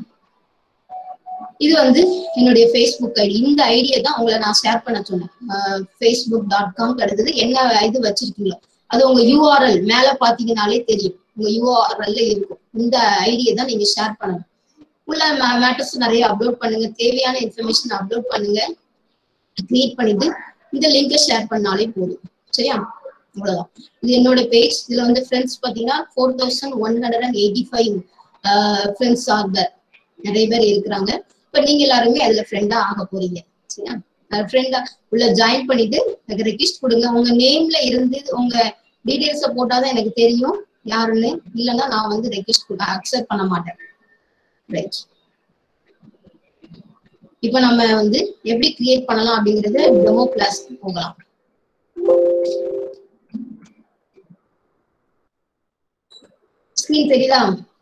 இது வந்து என்னுடைய ஃபேஸ்புக் ஐடி. இந்த ஐடியை தான் உங்களை நான் ஷேர் பண்ண சொன்னேன். ஃபேஸ்புக் டாட் காம் கிடையாது. என்ன இது வச்சிருக்கீங்களோ அது உங்க யூஆர்எல் மேல பாத்தீங்கன்னாலே தெரியும். உங்க யூஆர்எல்ல இருக்கும். இந்த ஐடியை தான் நீங்க ஷேர் பண்ணணும். உள்ள மேட்டர்ஸ் நிறைய அப்லோட் பண்ணுங்க. தேவையான இன்ஃபர்மேஷன் அப்லோட் பண்ணுங்க. கிரியேட் பண்ணிட்டு இந்த லிங்கை ஷேர் பண்ணாலே போதும். சரியா? அவ்வளவுதான். இது என்னோட பேஜ். இதுல வந்து ஃப்ரெண்ட்ஸ் பாத்தீங்கன்னா four thousand one hundred and eighty five friends are the நிறைய பேர் இருக்கிறாங்க. இப்ப நீங்க எல்லாருமே அதுல ஃப்ரெண்டா ஆக போறீங்க. சரியா? ஃப்ரெண்டா உள்ள ஜாயின் பண்ணிட்டு எனக்கு ரெக்வெஸ்ட் கொடுங்க. உங்க நேம்ல இருந்து உங்க டீடைல்ஸ போட்டாதான் எனக்கு தெரியும் யாருன்னு. இல்லைன்னா நான் வந்து ரெக்வெஸ்ட் அக்செப்ட் பண்ண மாட்டேன். ரைட். இப்ப நம்ம வந்து எப்படி கிரியேட் பண்ணலாம் அப்படிங்கறது டெமோ கிளாஸ் போகலாம். ஸ்கிரீன் தெரியுதா?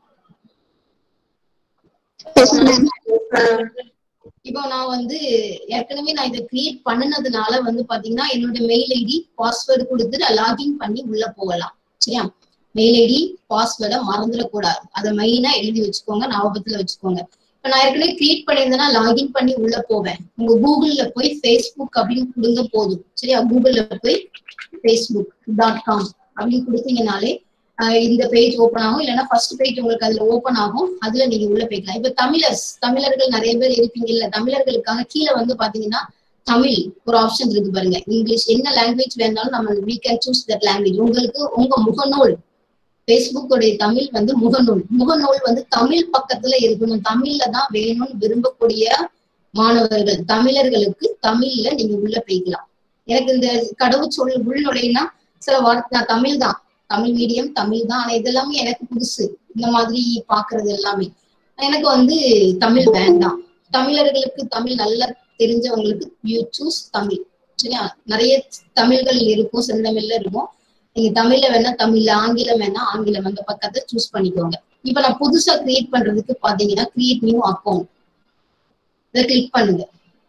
இப்போ நான் வந்து ஏற்கனவே நான் இதை கிரியேட் பண்ணினதுனால வந்து பாத்தீங்கன்னா என்னோட மெயில் ஐடி பாஸ்வேர்டு கொடுத்துட்டு லாகின் பண்ணி உள்ள போகலாம். சரியா? மெயில் ஐடி பாஸ்வேர்டை மறந்துடக்கூடாது. அதை மெயினா எழுதி வச்சுக்கோங்க, ஞாபகத்துல வச்சுக்கோங்க. இப்ப நான் ஏற்கனவே கிரியேட் பண்ணியிருந்தேன்னா லாகின் பண்ணி உள்ள போவேன். உங்க கூகுள்ல போய் ஃபேஸ்புக் அப்படின்னு கொடுங்க போதும். சரியா? கூகுள்ல போய் ஃபேஸ்புக் டாட் காம் அப்படின்னு கொடுத்தீங்கன்னாலே இந்த பேஜ் ஓப்பன் ஆகும். இல்லைன்னா ஃபர்ஸ்ட் பேஜ் உங்களுக்கு அதுல ஓப்பன் ஆகும். அதுல நீங்க உள்ள போய்க்கலாம். இப்ப தமிழர்ஸ் தமிழர்கள் நிறைய பேர் இருப்பீங்க இல்ல, தமிழர்களுக்காக கீழே வந்து பாத்தீங்கன்னா தமிழ் ஒரு ஆப்ஷன் இருக்கு பாருங்க. இங்கிலீஷ் என்ன லாங்குவேஜ் வேணாலும் நம்ம we can choose that language. உங்களுக்கு உங்க முகநூல் ஃபேஸ்புக் உடைய தமிழ் வந்து முகநூல் முகநூல் வந்து தமிழ் பக்கத்துல இருக்கணும். தமிழ்ல தான் வேணும்னு விரும்பக்கூடிய மாணவர்கள், தமிழர்களுக்கு தமிழ்ல நீங்க உள்ள போய்க்கலாம். எனக்கு இந்த கடவுச்சொல் உள்நுழைனா சில வார்த்தை நான் தமிழ் தான், தமிழ் மீடியம் தமிழ் தான், ஆனா இதெல்லாமே எனக்கு புதுசு. இந்த மாதிரி பாக்குறது எல்லாமே எனக்கு வந்து தமிழ் வேண்டாம். தமிழர்களுக்கு தமிழ் நல்லா தெரிஞ்சவங்களுக்கு யூ சூஸ் தமிழ். சரியா? நிறைய தமிழ்கள் இருக்கும், செந்தமிழ்ல இருக்கும். நீங்க தமிழ்ல வேணா தமிழ்ல, ஆங்கிலம் வேணா ஆங்கிலம், அந்த பக்கத்தை சூஸ் பண்ணிக்கோங்க. இப்ப நான் புதுசா கிரியேட் பண்றதுக்கு பாத்தீங்கன்னா கிரியேட் நியூ அக்கௌண்ட் இதை கிளிக் பண்ணுங்க.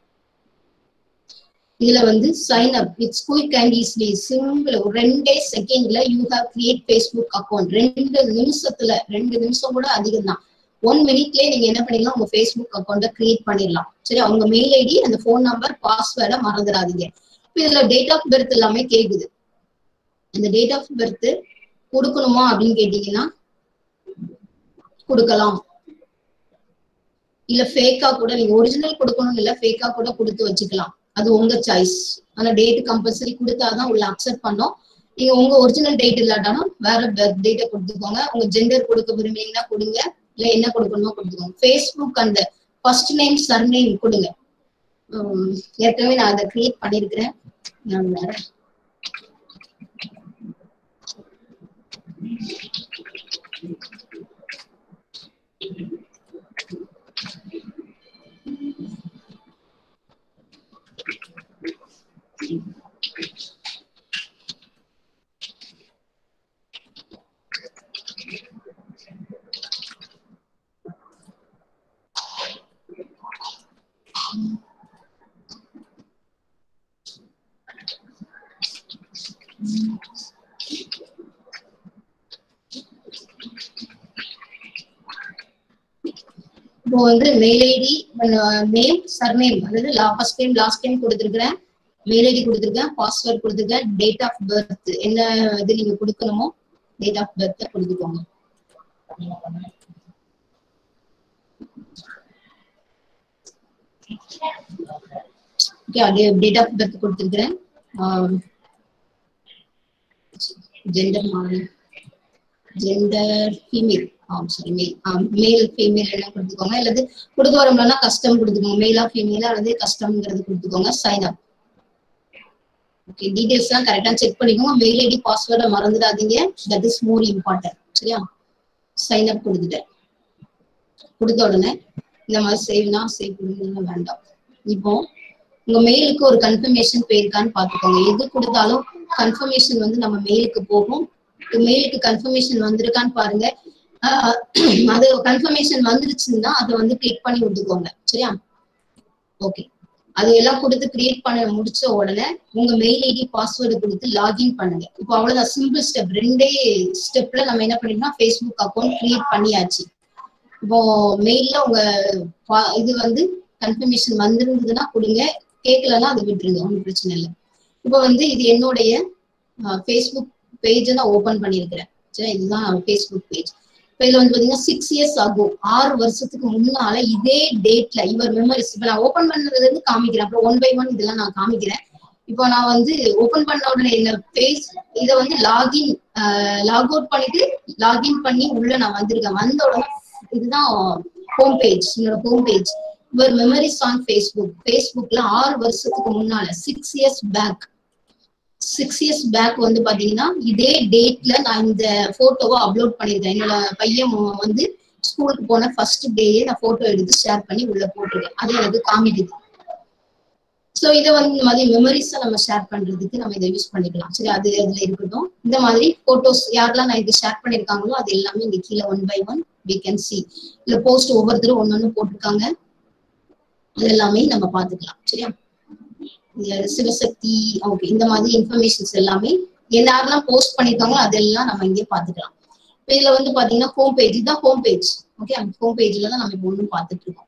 இதுல வந்து sign up it's quick and easily, simple. ஒரு ரெண்டே செகண்ட்ல you have create Facebook account. ரெண்டு நிமிஷத்துல, ரெண்டு நிமிஷம் கூட அதிகம் தான். ஒன் மினிட்லயே நீங்க என்ன பண்ணிடலாம், உங்க ஃபேஸ்புக் அக்கௌண்ட்டை கிரியேட் பண்ணிடலாம். சரி? உங்க மெயில் ஐடி, அந்த போன் நம்பர், பாஸ்வேர்டை மறந்துடாதீங்க. இப்ப இதுல டேட் ஆஃப் பர்த் எல்லாமே கேக்குது. இந்த டேட் ஆஃப் பர்த் கொடுக்கணுமா அப்படின்னு கேட்டீங்கன்னா கொடுக்கலாம். இல்ல ஃபேக்கா கூட நீங்க ஒரிஜினல் கொடுக்கணும் இல்ல ஃபேக்கா கூட கொடுத்து வச்சுக்கலாம், அது உங்க சாய்ஸ். ஆனா டேட் கம்பல்சரி கொடுத்தாதான் உள்ள அக்செப்ட் பண்ணோம். நீங்க உங்க ஒரிஜினல் டேட் இல்லாட்டாலும் வேற பர்த் டேட்டை கொடுத்துக்கோங்க. உங்க ஜெண்டர் கொடுக்க விரும்புறீங்கன்னா கொடுங்க, இல்ல என்ன கொடுக்கணுமோ கொடுத்துக்கோங்க. ஃபேஸ்புக் அந்த ஃபர்ஸ்ட் நேம் சர் நேம் கொடுங்க. ஏற்கனவே நான் அதை கிரியேட் பண்ணிருக்கிறேன். நான் வேற இப்போ வந்து mail ID name surname name first name last name கொடுத்துருக்கிறேன், மெயில் ஐடி கொடுத்துருக்கேன், பாஸ்வேர்ட் கொடுத்துருக்கேன், டேட் ஆஃப் பர்த் என்ன இது நீங்க கொடுக்கணுமோ டேட் ஆஃப் பர்த் கொடுத்துக்கோங்க. ஓகே, அதே டேட் ஆஃப் பர்த் கொடுத்துருக்கிறேன். Gender gender female sorry male male female என்ன கொடுத்துக்கோங்க, அல்லது கொடுக்க வரோம்னா கஸ்டம் கொடுத்துக்கோங்க, மேலா ஃபீமேலா அல்லது கஸ்டம்ங்கிறது கொடுத்துக்கோங்க. Sign up. ஓகே, டீடைல்ஸ் எல்லாம் கரெக்டா செக் பண்ணிக்கோங்க. மெயில் ஐடி பாஸ்வேர்டை மறந்துடாதீங்க, தட் இஸ் மோர் இம்பார்ட்டன்ட். சரியா? சைன் அப் கொடுத்துட்டேன். கொடுத்த உடனே இந்த மாதிரி சேவ்னா சேவ் கொடுங்க வேண்டாம். இப்போ உங்க மெயிலுக்கு ஒரு கன்ஃபர்மேஷன் போயிருக்கான்னு பாத்துக்கோங்க. எது கொடுத்தாலும் கன்ஃபர்மேஷன் வந்து நம்ம மெயிலுக்கு போகும். மெயிலுக்கு கன்ஃபர்மேஷன் வந்திருக்கான்னு பாருங்க. அது கன்ஃபர்மேஷன் வந்துருச்சுன்னா அதை வந்து கிளிக் பண்ணி விட்டுக்கோங்க. சரியா? ஓகே, அது எல்லாம் கொடுத்து கிரியேட் பண்ண முடிச்ச உடனே உங்க மெயில் ஐடி பாஸ்வேர்டு கொடுத்து லாகின் பண்ணுங்க. இப்போ அவ்வளவுதான், சிம்பிள் ஸ்டெப். ரெண்டே ஸ்டெப்ல நம்ம என்ன பண்ணிட்டோம்னா ஃபேஸ்புக் அக்கௌண்ட் கிரியேட் பண்ணியாச்சு. இப்போ மெயில்ல உங்க இது வந்து கன்ஃபர்மேஷன் வந்திருந்ததுன்னா கொடுங்க, கேட்கலன்னா அதை விட்டுருங்க, ஒன்றும் பிரச்சனை இல்லை. இப்போ வந்து இது என்னுடைய ஃபேஸ்புக் பேஜை நான் ஓபன் பண்ணியிருக்கிறேன். சரி, இதுதான் ஃபேஸ்புக் பேஜ். இப்போ இதுல வந்து பாத்தீங்கன்னா சிக்ஸ் இயர்ஸ் ஆகும், ஆறு வருஷத்துக்கு முன்னால இதே டேட்ல இவர் மெமரிஸ் இப்போ நான் ஓபன் பண்ணதுல இருந்து காமிக்கிறேன். அப்புறம் ஒன் பை ஒன் இதெல்லாம் நான் காமிக்கிறேன். இப்போ நான் வந்து ஓபன் பண்ண உடனே என்ன பேஜ் இதை வந்து லாகின் லாக் அவுட் பண்ணிட்டு லாகின் பண்ணி உள்ள நான் வந்திருக்கேன். வந்த உடனே இதுதான் ஹோம் பேஜ், என்னோட ஹோம் பேஜ். இவர் மெமரிஸ் ஆன் ஃபேஸ்புக். ஃபேஸ்புக்ல ஆறு வருஷத்துக்கு முன்னால six years back six years back வந்து பாத்தீங்கன்னா இதே டேட்ல நான் இந்த போட்டோவை அப்லோட் பண்ணிருக்கேன். என்னோட பையன் வந்து ஸ்கூலுக்கு போன ஃபர்ஸ்ட் டேயே நான் போட்டோ எடுத்து ஷேர் பண்ணி உள்ள போட்டிருக்கேன். அது எனக்கு காமிக்குது. ஸோ இதை வந்து இந்த மாதிரி மெமரிஸை நம்ம ஷேர் பண்றதுக்கு நம்ம இதை யூஸ் பண்ணிக்கலாம். சரி, அது அதுல இருக்கட்டும். இந்த மாதிரி போட்டோஸ் யாரெல்லாம் நான் இது ஷேர் பண்ணிருக்காங்களோ அது எல்லாமே இங்க கீழே one by one we can see. இல்ல போஸ்ட் ஒவ்வொருத்தரும் ஒன்னொன்னு போட்டிருக்காங்க, அது எல்லாமே நம்ம பாத்துக்கலாம். சரியா? சிவசக்தி ஓகே, இந்த மாதிரி இன்ஃபர்மேஷன்ஸ் எல்லாமே எல்லாரெல்லாம் போஸ்ட் பண்ணிருக்காங்களோ அதெல்லாம் நம்ம இங்கே பாத்துக்கலாம். இப்போ இதுல வந்து பாத்தீங்கன்னா ஹோம் பேஜ், இதுதான் ஹோம் பேஜ். ஓகே, அந்த ஹோம் பேஜ்ல தான் நம்ம இப்போ ஒன்றும் பார்த்துட்டு இருக்கோம்.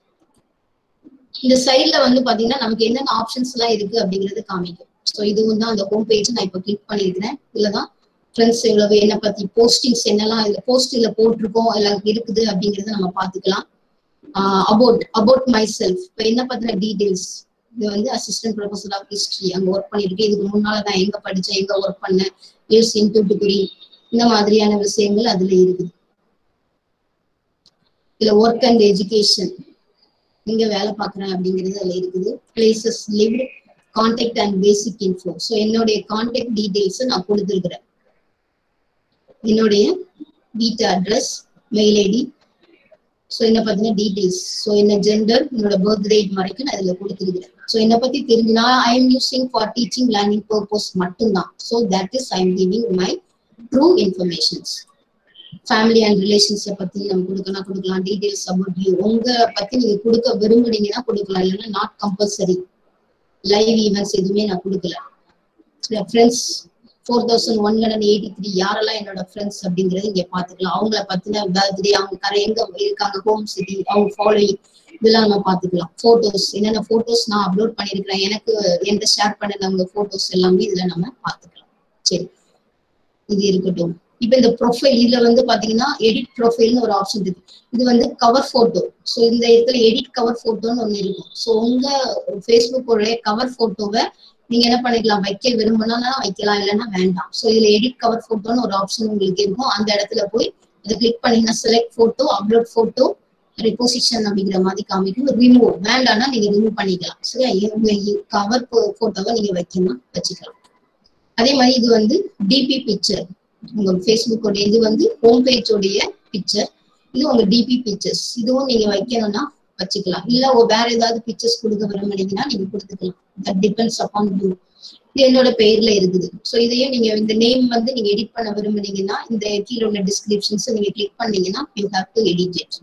இந்த சைட்ல வந்து பாத்தீங்கன்னா நமக்கு என்னென்ன ஆப்ஷன்ஸ் எல்லாம் இருக்கு அப்படிங்கறது காமிக்கும். ஸோ இதுவும் தான் அந்த ஹோம் பேஜ். நான் இப்போ கிளிக் பண்ணிருக்கிறேன். இதுலதான் ஃப்ரெண்ட்ஸ் எவ்வளவு என்ன பத்தி போஸ்டிங்ஸ் என்னெல்லாம் இதுல போஸ்ட்ல போட்டிருக்கோம் எல்லாம் இருக்குது அப்படிங்கறத நம்ம பாத்துக்கலாம். Ah about about myself, இப்போ என்ன பத்தின டீடைல்ஸ். இது வந்து அசிஸ்டன்ட் ப்ரொஃபசர் ஆஃப் ஹிஸ்டரி, அங்க ஒர்க் பண்ணிருக்கேன். இதுக்கு முன்னால நான் எங்க படிச்சேன், எங்க ஒர்க் பண்ணேன், இயர்ஸ் இன்டூ டிகிரி, இந்த மாதிரியான விஷயங்கள் அதுல இருக்குது. இதுல ஒர்க் அண்ட் எஜுகேஷன், எங்க வேலை பார்க்குறேன் அப்படிங்கிறது அதுல இருக்குது. Places lived, contact and basic info. So என்னுடைய கான்டாக்ட் டீடைல்ஸ் நான் கொடுத்துருக்கிறேன். என்னுடைய வீட்டு அட்ரஸ், மெயில் ஐடி, ஸோ என்ன பார்த்தீங்கன்னா டீடைல்ஸ். ஸோ என்ன ஜெண்டர், என்னோட பர்த் டேட் வரைக்கும் நான் இதில் கொடுத்துருக்கிறேன். ஸோ என்னை பத்தி தெரிஞ்சுனா I am using for teaching learning purpose மட்டும்தான். So that is I am giving my true informations. Family and ரிலேஷன்ஸை பத்தி நம்ம கொடுக்கலாம் கொடுக்கலாம் டீடைல்ஸ் அபவுட் யூ, உங்களை பத்தி நீங்க கொடுக்க விரும்புனீங்கன்னா கொடுக்கலாம், இல்லைன்னா நாட் கம்பல்சரி. லைவ் ஈவெண்ட்ஸ் எதுவுமே நான் கொடுக்கல. Friends four thousand one hundred eighty three யாரெல்லாம் என்னோட ஃப்ரெண்ட்ஸ் அப்படிங்கறது இங்க பாத்துக்கலாம். அவங்கள பத்தின பர்த்டே, அவங்க கரை எங்க இருக்காங்க, ஹோம் சிட்டி, அவங்க ஃபாலோயிங், இதெல்லாம் நம்ம பாத்துக்கலாம். போட்டோஸ், என்னென்ன போட்டோஸ் நான் அப்லோட் பண்ணிருக்கிறேன், எனக்கு எந்த ஷேர் பண்ணினவங்க போட்டோஸ் எல்லாமே இதுல நம்ம பாத்துக்கலாம். சரி, இது இருக்கட்டும். இப்ப இந்த ப்ரொஃபைல் இதுல வந்து பாத்தீங்கன்னா எடிட் ப்ரொஃபைல்னு ஒரு ஆப்ஷன் இருக்கு. இது வந்து கவர் போட்டோ. ஸோ இந்த இடத்துல எடிட் கவர் போட்டோன்னு ஒண்ணு இருக்கும். ஸோ உங்க ஃபேஸ்புக் உடைய கவர் போட்டோவை நீங்க என்ன பண்ணிக்கலாம், வைக்க விரும்பினா வைக்கலாம், இல்லைன்னா வேண்டாம். ஸோ இதுல எடிட் கவர் போட்டோன்னு ஒரு ஆப்ஷன் உங்களுக்கு இருக்கும். அந்த இடத்துல போய் அதை கிளிக் பண்ணீங்கன்னா select photo, upload photo, reposition அப்படிங்கிற மாதிரி காமிக்கும். ரிமூவ் வேண்டாம்னா நீங்க ரிமூவ் பண்ணிக்கலாம். சரியா, உங்க கவர் போட்டோவை நீங்க வைக்கணும், வச்சுக்கலாம். அதே மாதிரி இது வந்து டிபி பிக்சர். உங்க ஃபேஸ்புக்கோட இது வந்து ஹோம் பேஜோடைய பிக்சர். இது உங்க டிபி பிக்சர்ஸ். இதுவும் நீங்க வைக்கணும்னா வச்சுக்கலாம். இல்ல வேற ஏதாவது பிக்சர்ஸ் கொடுக்க விரும்புனீங்கன்னா நீங்க கொடுத்துக்கலாம். That depends upon you. இது என்னோட பெயர்ல இருக்குது. ஸோ இதையும் நீங்க இந்த நேம் வந்து நீங்க எடிட் பண்ண விரும்புனீங்கன்னா இந்த கீழே உள்ள டிஸ்கிரிப்ஷன்ஸ் நீங்க கிளிக் பண்ணீங்கன்னா you have to edit it.